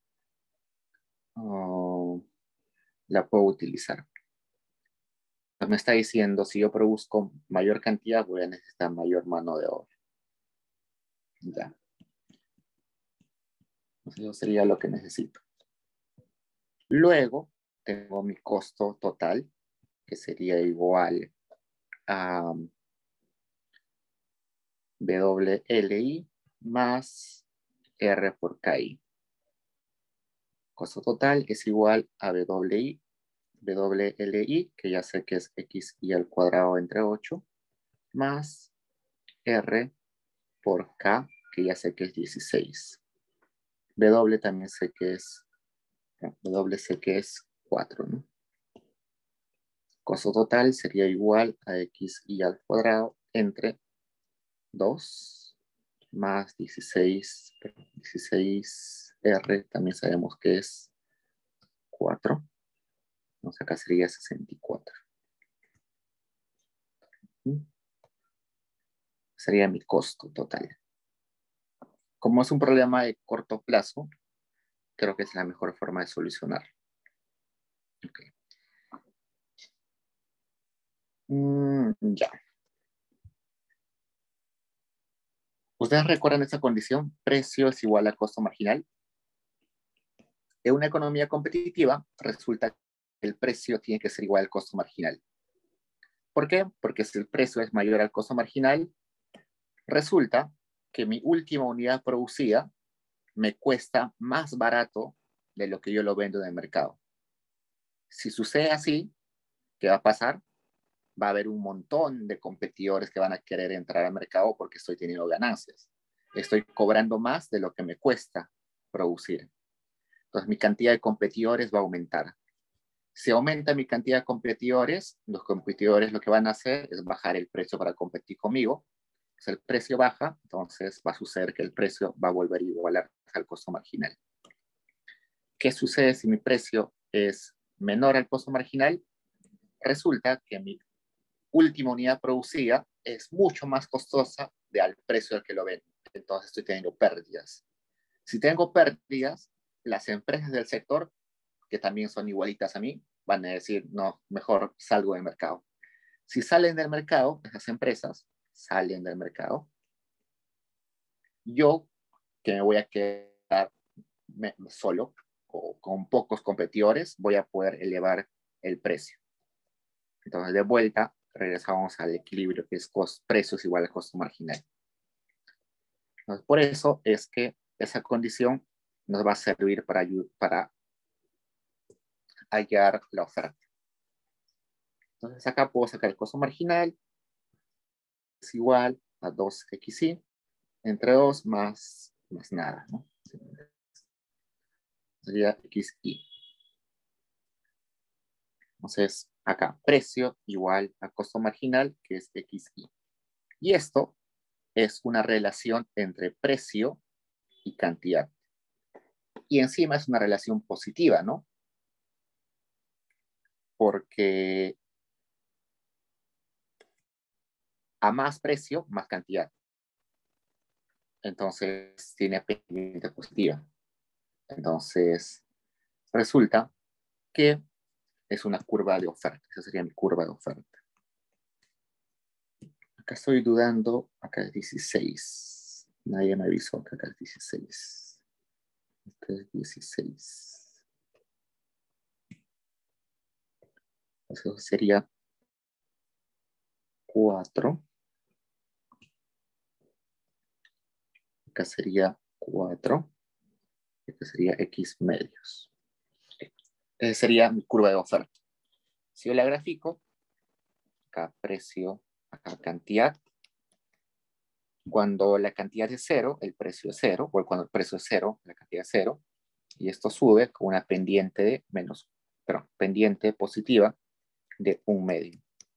uh, la puedo utilizar. Me está diciendo, si yo produzco mayor cantidad, voy a necesitar mayor mano de obra. Ya. Eso sería lo que necesito. Luego, tengo mi costo total, que sería igual a W L I más R por K I. Costo total es igual a W I, W L I, que ya sé que es X I al cuadrado entre ocho, más R por K, que ya sé que es dieciséis. W también sé que es, W sé que es cuatro, ¿no? Costo total sería igual a X I al cuadrado entre dos más dieciséis, dieciséis R, también sabemos que es cuatro. Entonces acá sería sesenta y cuatro. Sería mi costo total. Como es un problema de corto plazo, creo que es la mejor forma de solucionar. Okay. Mm, ya. ¿Ustedes recuerdan esa condición? Precio es igual a costo marginal. En una economía competitiva, resulta que el precio tiene que ser igual al costo marginal. ¿Por qué? Porque si el precio es mayor al costo marginal, resulta que mi última unidad producida me cuesta más barato de lo que yo lo vendo en el mercado. Si sucede así, ¿qué va a pasar? Va a haber un montón de competidores que van a querer entrar al mercado porque estoy teniendo ganancias. Estoy cobrando más de lo que me cuesta producir. Entonces mi cantidad de competidores va a aumentar. Si aumenta mi cantidad de competidores, los competidores lo que van a hacer es bajar el precio para competir conmigo. Si el precio baja, entonces va a suceder que el precio va a volver a igualar al costo marginal. ¿Qué sucede si mi precio es menor al costo marginal? Resulta que mi última unidad producida es mucho más costosa de al precio al que lo vendo. Entonces estoy teniendo pérdidas. Si tengo pérdidas, las empresas del sector, que también son igualitas a mí, van a decir, no, mejor salgo del mercado. Si salen del mercado, esas empresas salen del mercado, yo, que me voy a quedar solo o con pocos competidores, voy a poder elevar el precio. Entonces, de vuelta, regresamos al equilibrio, que es cost, precios igual a costo marginal. Entonces, por eso es que esa condición nos va a servir para, para hallar la oferta. Entonces, acá puedo sacar el costo marginal, es igual a dos equis i, entre dos más, más nada, ¿no? Sería equis i. Entonces, acá, precio igual a costo marginal, que es equis i. Y esto es una relación entre precio y cantidad. Y encima es una relación positiva, ¿no? Porque a más precio, más cantidad. Entonces, tiene pendiente positiva. Entonces, resulta que es una curva de oferta. Esa sería mi curva de oferta. Acá estoy dudando. Acá es dieciséis. Nadie me avisó que acá es dieciséis. Este es dieciséis. Entonces sería cuatro. Acá sería cuatro. Acá sería X medios. Esa sería mi curva de oferta. Si yo la grafico, acá precio, acá cantidad. Cuando la cantidad es cero, el precio es cero, o cuando el precio es cero, la cantidad es cero, y esto sube con una pendiente de menos, perdón, pendiente positiva de un medio.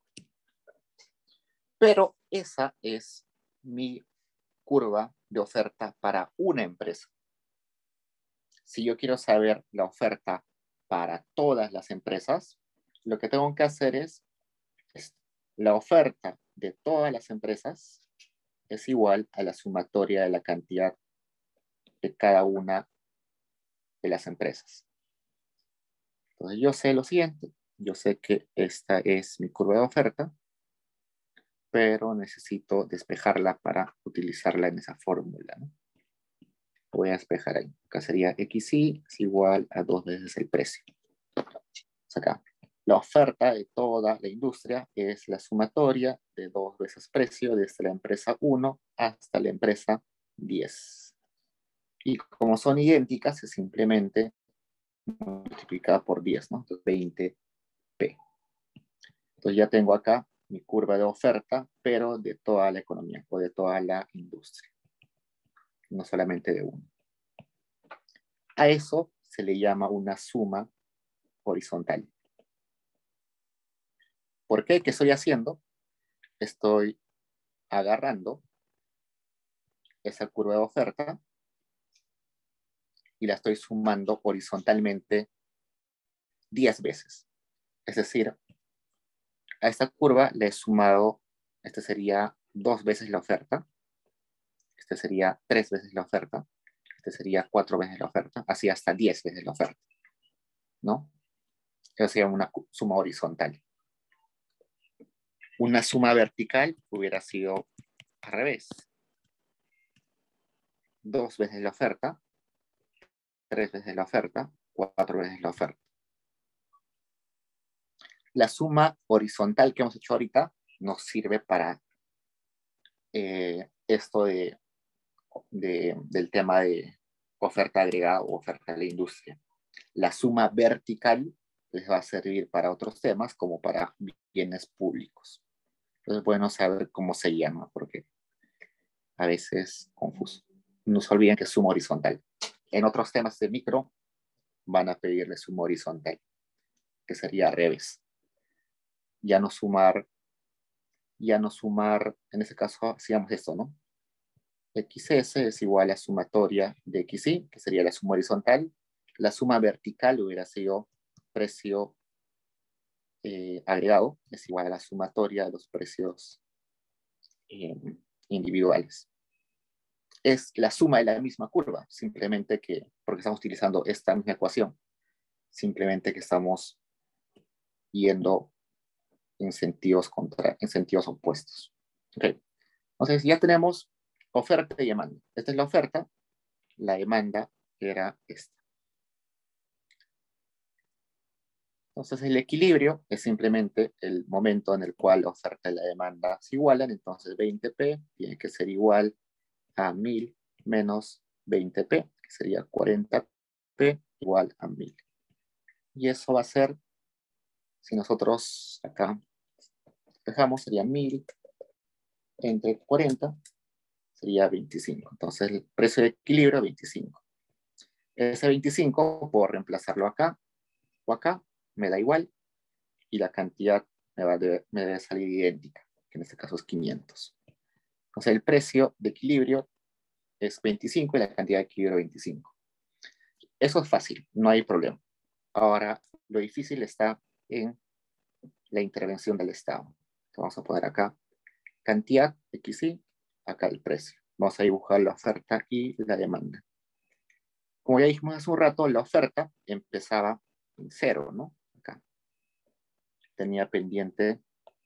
Pero esa es mi curva de oferta para una empresa. Si yo quiero saber la oferta para todas las empresas, lo que tengo que hacer es, es la oferta de todas las empresas es igual a la sumatoria de la cantidad de cada una de las empresas. Entonces yo sé lo siguiente, yo sé que esta es mi curva de oferta, pero necesito despejarla para utilizarla en esa fórmula, ¿no? Voy a despejar ahí. Acá sería equis i es igual a dos veces el precio. Entonces acá, la oferta de toda la industria es la sumatoria de dos veces precio desde la empresa uno hasta la empresa diez. Y como son idénticas, es simplemente multiplicada por diez, ¿no? Entonces veinte pe. Entonces ya tengo acá mi curva de oferta, pero de toda la economía o de toda la industria, no solamente de uno. A eso se le llama una suma horizontal. ¿Por qué? ¿Qué estoy haciendo? Estoy agarrando esa curva de oferta y la estoy sumando horizontalmente diez veces. Es decir, a esta curva le he sumado, este sería dos veces la oferta, este sería tres veces la oferta, este sería cuatro veces la oferta, así hasta diez veces la oferta, ¿no? Eso sería una suma horizontal. Una suma vertical hubiera sido al revés. dos veces la oferta, tres veces la oferta, cuatro veces la oferta. La suma horizontal que hemos hecho ahorita nos sirve para eh, esto de, de, del tema de oferta agregada o oferta de la industria. La suma vertical les va a servir para otros temas como para bienes públicos. Entonces, bueno saber cómo se llama porque a veces es confuso. No se olviden que es suma horizontal. En otros temas de micro van a pedirle suma horizontal, que sería al revés. Ya no sumar, ya no sumar, en ese caso hacíamos esto, ¿no? X S es igual a sumatoria de X Y, que sería la suma horizontal. La suma vertical hubiera sido precio eh, agregado, es igual a la sumatoria de los precios eh, individuales. Es la suma de la misma curva, simplemente que, porque estamos utilizando esta misma ecuación, simplemente que estamos yendo en sentidos, contra, en sentidos opuestos. Okay. Entonces ya tenemos oferta y demanda. Esta es la oferta, la demanda era esta. Entonces el equilibrio es simplemente el momento en el cual la oferta y la demanda se igualan. Entonces veinte P tiene que ser igual a mil menos veinte P, que sería cuarenta P igual a mil. Y eso va a ser, si nosotros acá dejamos, sería mil entre cuarenta, sería veinticinco. Entonces el precio de equilibrio veinticinco. Ese veinticinco puedo reemplazarlo acá o acá, me da igual, y la cantidad me, va de, me debe salir idéntica, que en este caso es quinientos. Entonces el precio de equilibrio es veinticinco y la cantidad de equilibrio veinticinco. Eso es fácil, no hay problema. Ahora, lo difícil está en la intervención del Estado. Vamos a poner acá cantidad X Y, acá el precio. Vamos a dibujar la oferta y la demanda. Como ya dijimos hace un rato, la oferta empezaba en cero, ¿no? Acá. Tenía pendiente,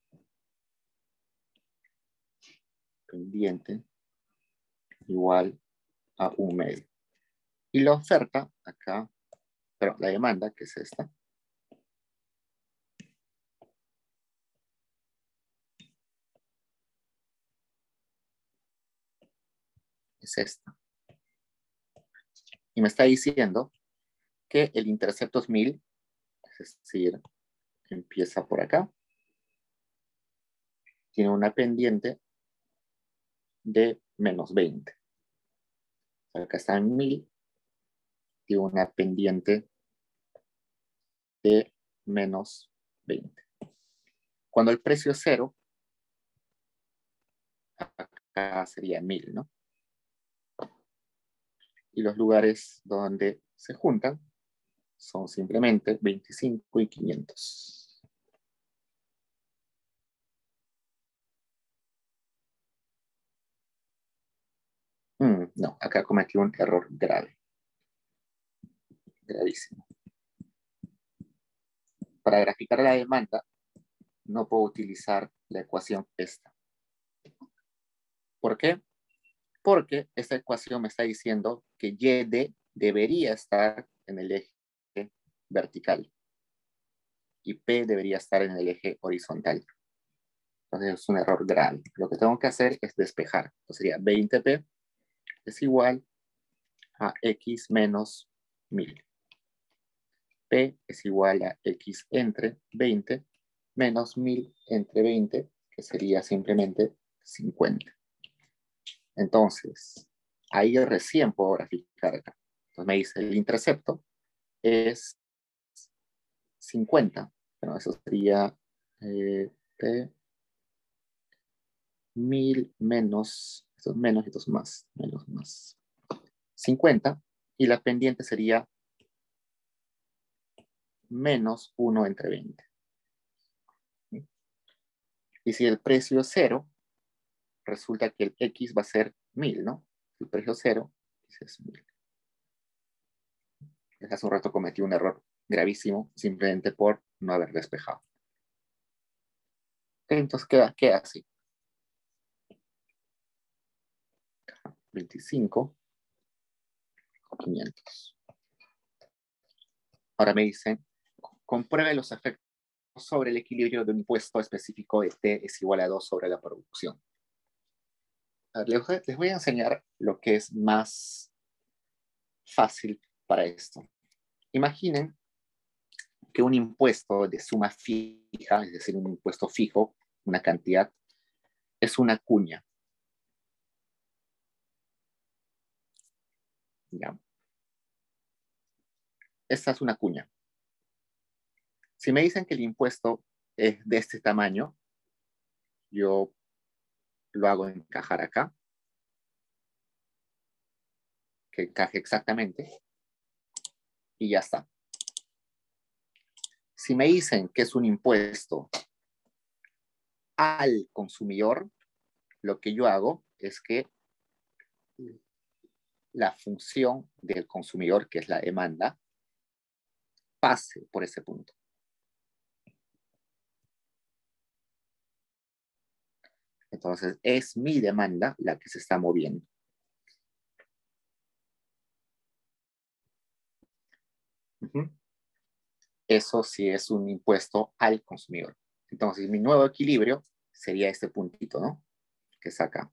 pendiente igual a un medio. Y la oferta acá, pero la demanda, que es esta, es esta. Y me está diciendo que el intercepto es mil, es decir, empieza por acá. Tiene una pendiente de menos veinte. Acá está en mil. Tiene una pendiente de menos veinte. Cuando el precio es cero, acá sería mil, ¿no? Y los lugares donde se juntan son simplemente veinticinco y quinientos. Mm, no, acá cometí un error grave. Gravísimo. Para graficar la demanda, no puedo utilizar la ecuación esta. ¿Por qué? Porque esta ecuación me está diciendo que Y D debería estar en el eje vertical y P debería estar en el eje horizontal. Entonces es un error grave. Lo que tengo que hacer es despejar. Entonces sería veinte P es igual a X menos mil. P es igual a X entre veinte menos mil entre veinte, que sería simplemente cincuenta. Entonces, ahí recién puedo graficar acá. Entonces me dice el intercepto es cincuenta. Bueno, eso sería eh, P mil menos, estos menos y estos más, menos más. cincuenta, y la pendiente sería menos uno entre veinte. Y si el precio es cero, resulta que el X va a ser mil, ¿no? El precio cero es mil. Hace un rato cometí un error gravísimo simplemente por no haber despejado. Entonces queda, queda así. veinticinco quinientos. Ahora me dicen, compruebe los efectos sobre el equilibrio de un impuesto específico de T es igual a dos sobre la producción. Les voy a enseñar lo que es más fácil para esto. Imaginen que un impuesto de suma fija, es decir, un impuesto fijo, una cantidad, es una cuña. ¿Ya? Esta es una cuña. Si me dicen que el impuesto es de este tamaño, yo lo hago encajar acá, que encaje exactamente, y ya está. Si me dicen que es un impuesto al consumidor, lo que yo hago es que la función del consumidor, que es la demanda, pase por ese punto. Entonces, es mi demanda la que se está moviendo. Uh-huh. Eso sí es un impuesto al consumidor. Entonces, mi nuevo equilibrio sería este puntito, ¿no? Que es acá.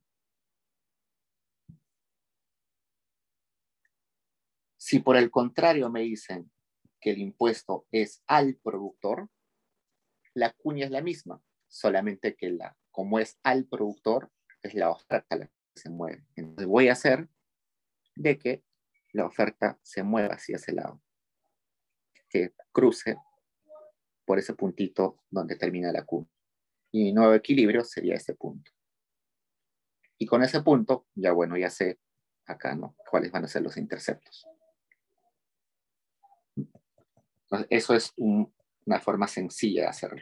Si por el contrario me dicen que el impuesto es al productor, la cuña es la misma, solamente que la, como es al productor, es la oferta la que se mueve. Entonces voy a hacer de que la oferta se mueva hacia ese lado, que cruce por ese puntito donde termina la cuña. Y mi nuevo equilibrio sería este punto. Y con ese punto, ya bueno, ya sé acá, ¿no? Cuáles van a ser los interceptos. Entonces, eso es un, una forma sencilla de hacerlo.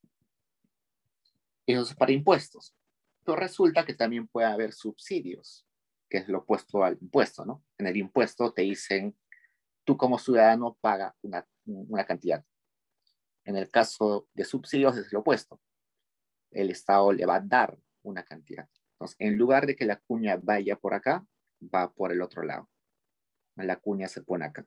Eso es para impuestos. Pero resulta que también puede haber subsidios, que es lo opuesto al impuesto, ¿no? En el impuesto te dicen, tú como ciudadano paga una, una cantidad. En el caso de subsidios es lo opuesto. El Estado le va a dar una cantidad. Entonces, en lugar de que la cuña vaya por acá, va por el otro lado. La cuña se pone acá.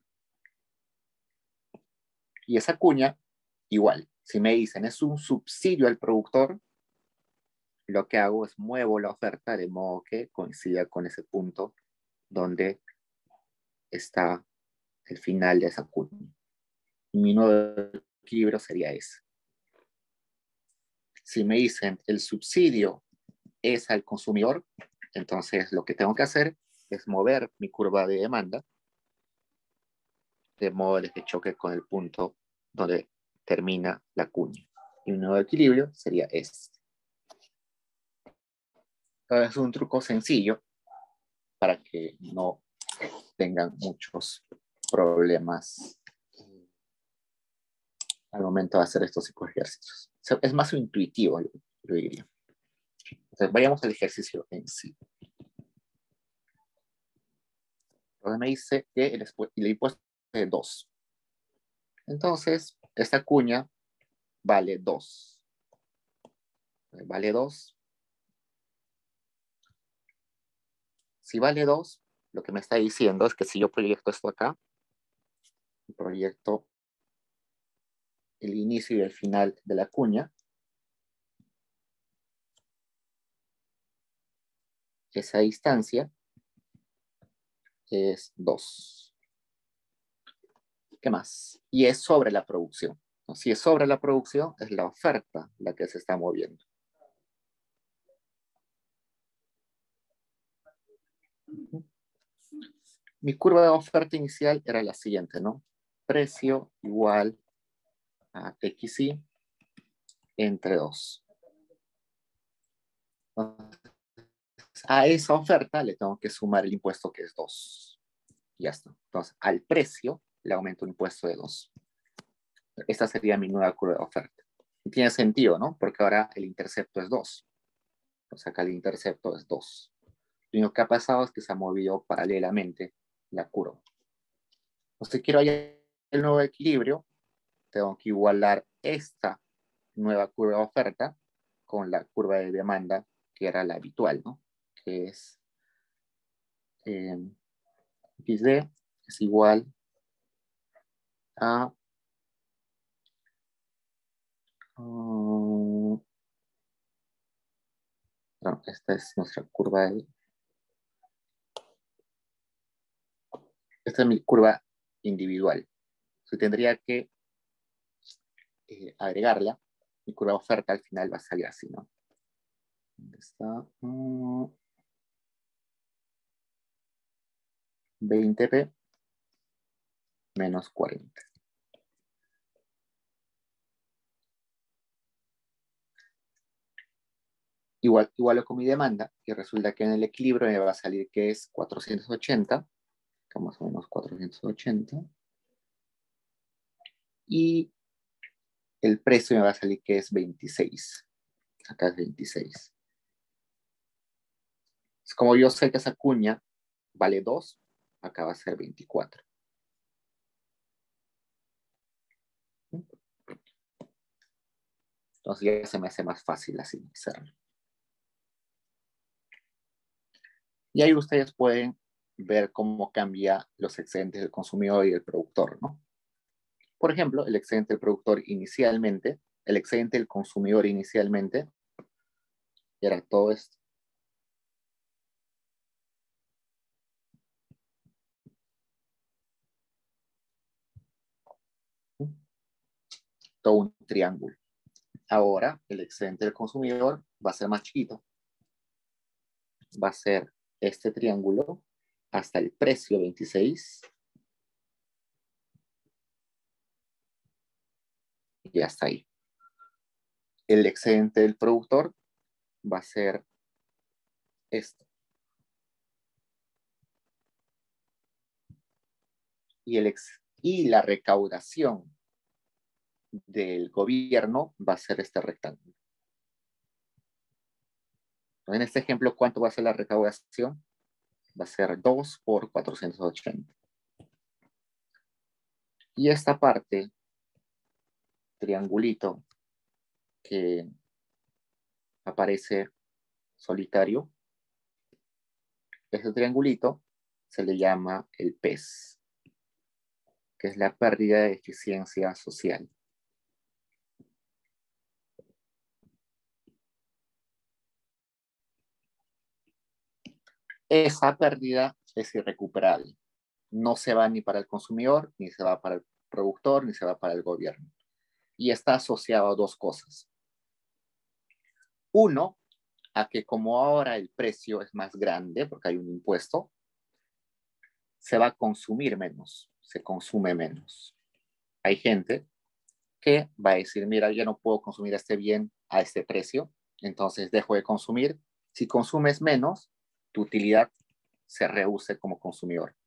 Y esa cuña, igual, si me dicen es un subsidio al productor, lo que hago es muevo la oferta de modo que coincida con ese punto donde está el final de esa cuña. Y mi nuevo equilibrio sería ese. Si me dicen el subsidio es al consumidor, entonces lo que tengo que hacer es mover mi curva de demanda de modo que choque con el punto donde termina la cuña. Y mi nuevo equilibrio sería este. Entonces es un truco sencillo para que no tengan muchos problemas al momento de hacer estos tipos de ejercicios. O sea, es más intuitivo, yo, yo diría. Entonces, vayamos al ejercicio en sí. Entonces me dice que el, el impuesto es de dos. Entonces, esta cuña vale dos. Vale dos. Si vale dos, lo que me está diciendo es que si yo proyecto esto acá, proyecto el inicio y el final de la cuña, esa distancia es dos. ¿Qué más? Y es sobre la producción. Si es sobre la producción, es la oferta la que se está moviendo. Mi curva de oferta inicial era la siguiente, ¿no? Precio igual a X I entre dos. A esa oferta le tengo que sumar el impuesto que es dos. Ya está. Entonces, al precio le aumento un impuesto de dos. Esta sería mi nueva curva de oferta. Y tiene sentido, ¿no? Porque ahora el intercepto es dos. O sea, acá el intercepto es dos. Lo único que ha pasado es que se ha movido paralelamente la curva. Entonces, quiero hallar el nuevo equilibrio. Tengo que igualar esta nueva curva de oferta con la curva de demanda que era la habitual, ¿no? Que es eh, X D es igual a uh, no, esta es nuestra curva de, esta es mi curva individual. Si tendría que eh, agregarla, mi curva de oferta al final va a salir así, ¿no? ¿Dónde está? Uh, veinte p menos cuarenta. Igual, igual con mi demanda, y resulta que en el equilibrio me va a salir que es cuatrocientos ochenta, que más o menos cuatrocientos ochenta, y el precio me va a salir que es veintiséis. Acá es veintiséis. Es como yo sé que esa cuña vale dos, acá va a ser veinticuatro. Entonces ya se me hace más fácil así hacerlo. Y ahí ustedes pueden ver cómo cambia los excedentes del consumidor y del productor, ¿no? Por ejemplo, el excedente del productor inicialmente, el excedente del consumidor inicialmente, era todo esto. Todo un triángulo. Ahora, el excedente del consumidor va a ser más chiquito. Va a ser este triángulo hasta el precio veintiséis. Y hasta ahí. El excedente del productor va a ser esto. Y, el ex y la recaudación del gobierno va a ser este rectángulo. En este ejemplo, ¿cuánto va a ser la recaudación? Va a ser dos por cuatrocientos ochenta. Y esta parte, triangulito, que aparece solitario, ese triangulito se le llama el P E S, que es la pérdida de eficiencia social. Esa pérdida es irrecuperable. No se va ni para el consumidor, ni se va para el productor, ni se va para el gobierno. Y está asociado a dos cosas. Uno, a que como ahora el precio es más grande, porque hay un impuesto, se va a consumir menos, se consume menos. Hay gente que va a decir, mira, yo no puedo consumir este bien a este precio, entonces dejo de consumir. Si consumes menos, tu utilidad se reduce como consumidor.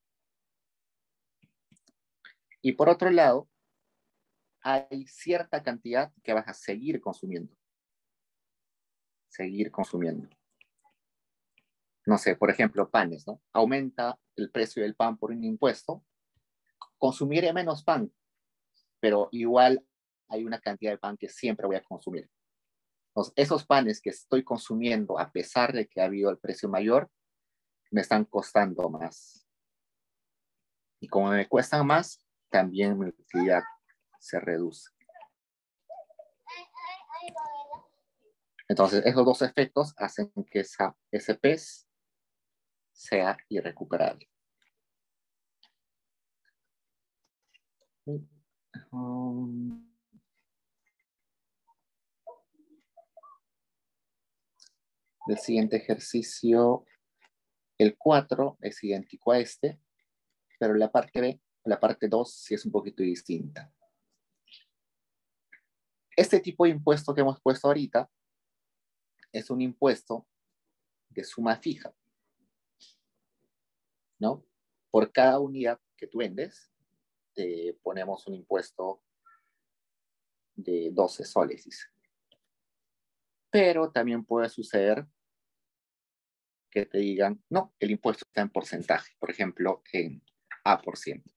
Y por otro lado, hay cierta cantidad que vas a seguir consumiendo. Seguir consumiendo. No sé, por ejemplo, panes, ¿no? Aumenta el precio del pan por un impuesto, consumiré menos pan, pero igual hay una cantidad de pan que siempre voy a consumir. Entonces, esos panes que estoy consumiendo, a pesar de que ha habido el precio mayor, me están costando más. Y como me cuestan más, también mi utilidad se reduce. Entonces, esos dos efectos hacen que esa, ese P E S sea irrecuperable. Um, el siguiente ejercicio, el cuatro, es idéntico a este, pero la parte B, la parte dos, sí es un poquito distinta. Este tipo de impuesto que hemos puesto ahorita es un impuesto de suma fija, ¿no? Por cada unidad que tú vendes, te ponemos un impuesto de doce soles, dice. Pero también puede suceder que te digan, no, el impuesto está en porcentaje, por ejemplo, en A por ciento.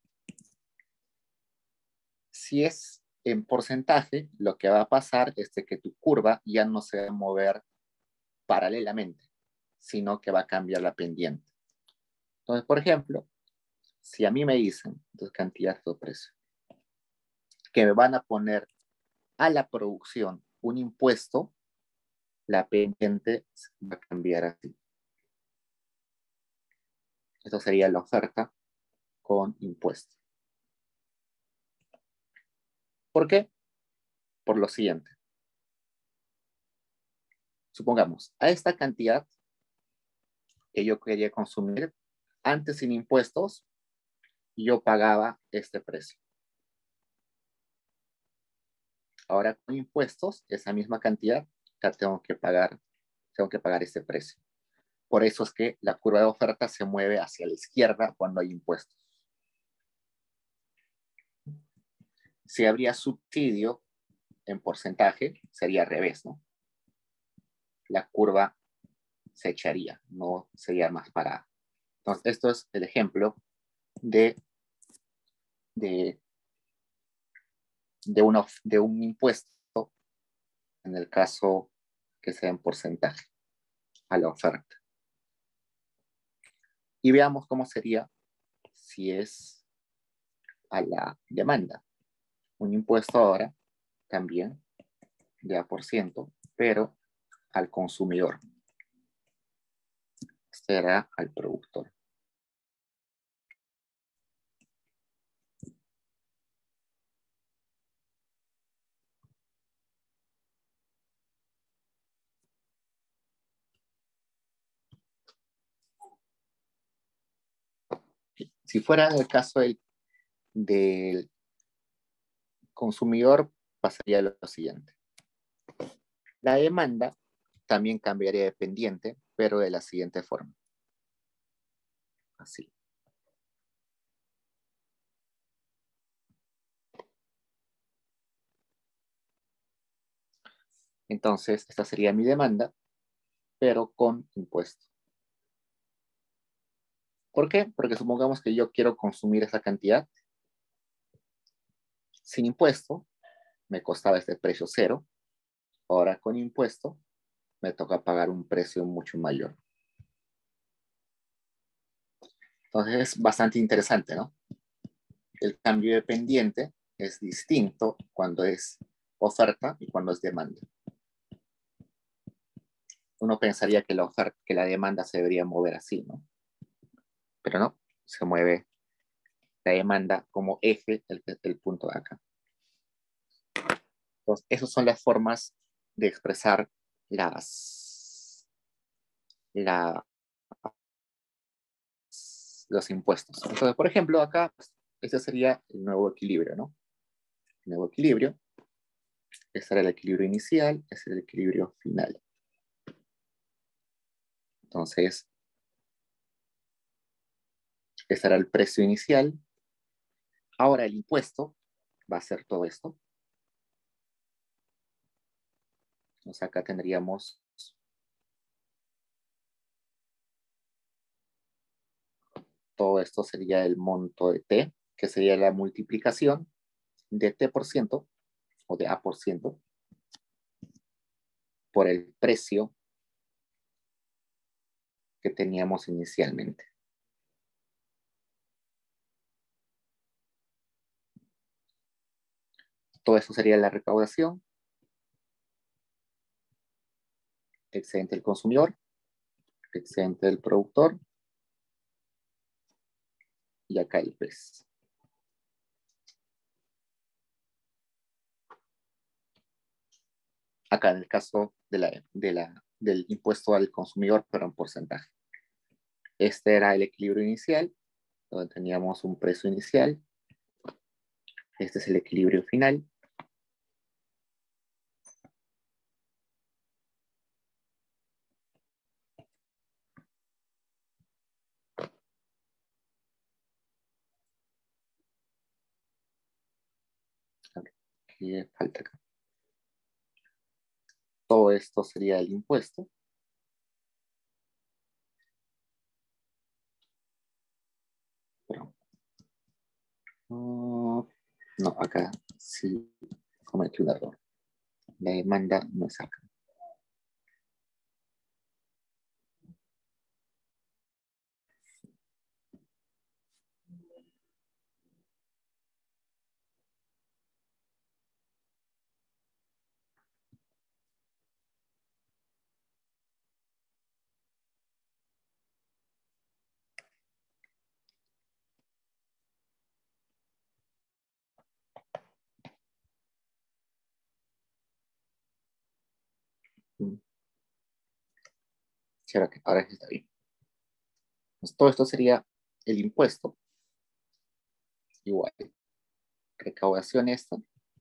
Si es en porcentaje, lo que va a pasar es que tu curva ya no se va a mover paralelamente, sino que va a cambiar la pendiente. Entonces, por ejemplo, Si a mí me dicen, entonces cantidad o precio, que me van a poner a la producción un impuesto, la pendiente va a cambiar así. Esto sería la oferta con impuesto. ¿Por qué? Por lo siguiente. Supongamos, a esta cantidad que yo quería consumir, antes sin impuestos, yo pagaba este precio. Ahora con impuestos, esa misma cantidad, ya tengo que pagar, tengo que pagar este precio. Por eso es que la curva de oferta se mueve hacia la izquierda cuando hay impuestos. Si habría subsidio en porcentaje, sería al revés, ¿no? La curva se echaría, no sería más parada. Entonces, esto es el ejemplo de, de, de, una, de un impuesto en el caso que sea en porcentaje a la oferta. Y veamos cómo sería si es a la demanda. Un impuesto ahora también de A por ciento, pero al consumidor. Este era al productor. Si fuera el caso del, del consumidor, pasaría lo siguiente. La demanda también cambiaría de pendiente, pero de la siguiente forma. Así. Entonces, esta sería mi demanda, pero con impuesto. ¿Por qué? Porque supongamos que yo quiero consumir esa cantidad. Sin impuesto, me costaba este precio cero. Ahora con impuesto, me toca pagar un precio mucho mayor. Entonces es bastante interesante, ¿no? El cambio de pendiente es distinto cuando es oferta y cuando es demanda. Uno pensaría que la oferta, que la demanda se debería mover así, ¿no? Pero no, se mueve la demanda como eje del, del punto de acá. Entonces, esas son las formas de expresar las, la, los impuestos. Entonces, por ejemplo, acá, este sería el nuevo equilibrio, ¿no? El nuevo equilibrio. Este era el equilibrio inicial, este es el equilibrio final. Entonces, este era el precio inicial. Ahora el impuesto va a ser todo esto. Entonces acá tendríamos todo esto sería el monto de T, que sería la multiplicación de T por ciento o de A por ciento por el precio que teníamos inicialmente. Todo eso sería la recaudación, excedente del consumidor, excedente del productor, y acá el precio. Acá en el caso de la, de la, del impuesto al consumidor, pero en porcentaje. Este era el equilibrio inicial, donde teníamos un precio inicial. Este es el equilibrio final. ¿Qué falta acá? Todo esto sería el impuesto. Pero, no, no, acá sí cometí un error. La demanda no es acá. Sí, ahora, que, ahora sí está bien. Pues todo esto sería el impuesto. Igual. Recaudación esta.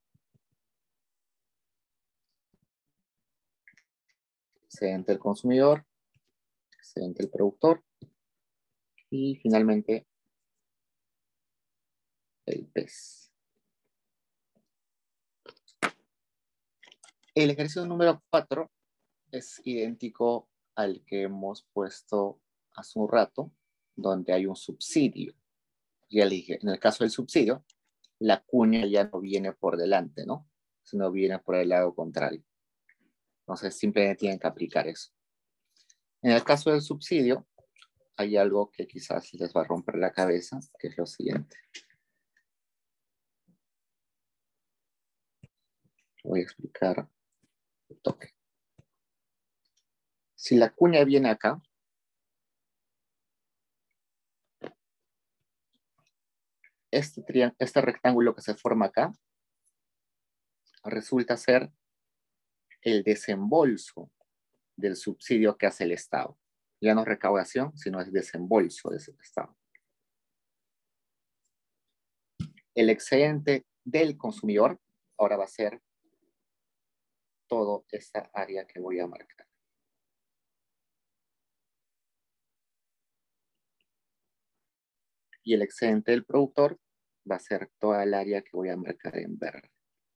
Excedente del consumidor. Excedente del productor. Y finalmente el P E S. El ejercicio número cuatro es idéntico al que hemos puesto hace un rato, donde hay un subsidio. Ya le dije, en el caso del subsidio, la cuña ya no viene por delante, ¿no? Sino viene por el lado contrario. Entonces, simplemente tienen que aplicar eso. En el caso del subsidio, hay algo que quizás les va a romper la cabeza, que es lo siguiente. Voy a explicar el toque. Si la cuña viene acá, este, este rectángulo que se forma acá resulta ser el desembolso del subsidio que hace el Estado. Ya no es recaudación, sino es desembolso de ese Estado. El excedente del consumidor ahora va a ser toda esta área que voy a marcar. Y el excedente del productor va a ser toda el área que voy a marcar en verde.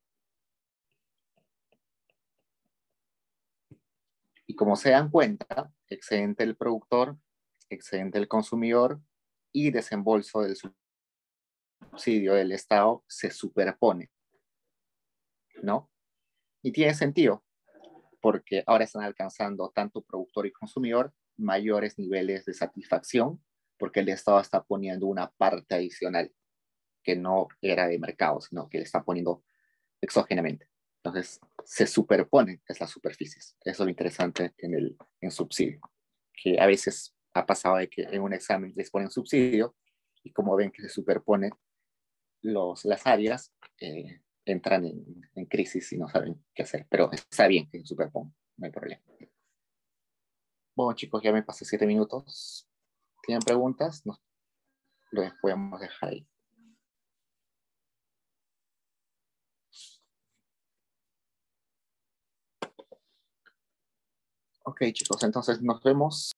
Y como se dan cuenta, excedente del productor, excedente del consumidor y desembolso del subsidio del Estado se superpone, ¿no? Y tiene sentido, porque ahora están alcanzando tanto productor y consumidor mayores niveles de satisfacción, porque el Estado está poniendo una parte adicional que no era de mercado, sino que le está poniendo exógenamente. Entonces, se superponen esas superficies. Eso es lo interesante en el en subsidio, que a veces ha pasado de que en un examen les ponen subsidio y como ven que se superponen los, las áreas, eh, entran en, en crisis y no saben qué hacer. Pero está bien que se superpongan, no hay problema. Bueno, chicos, ya me pasé siete minutos. ¿Tienen preguntas? No, lo podemos dejar ahí. Ok, chicos, entonces nos vemos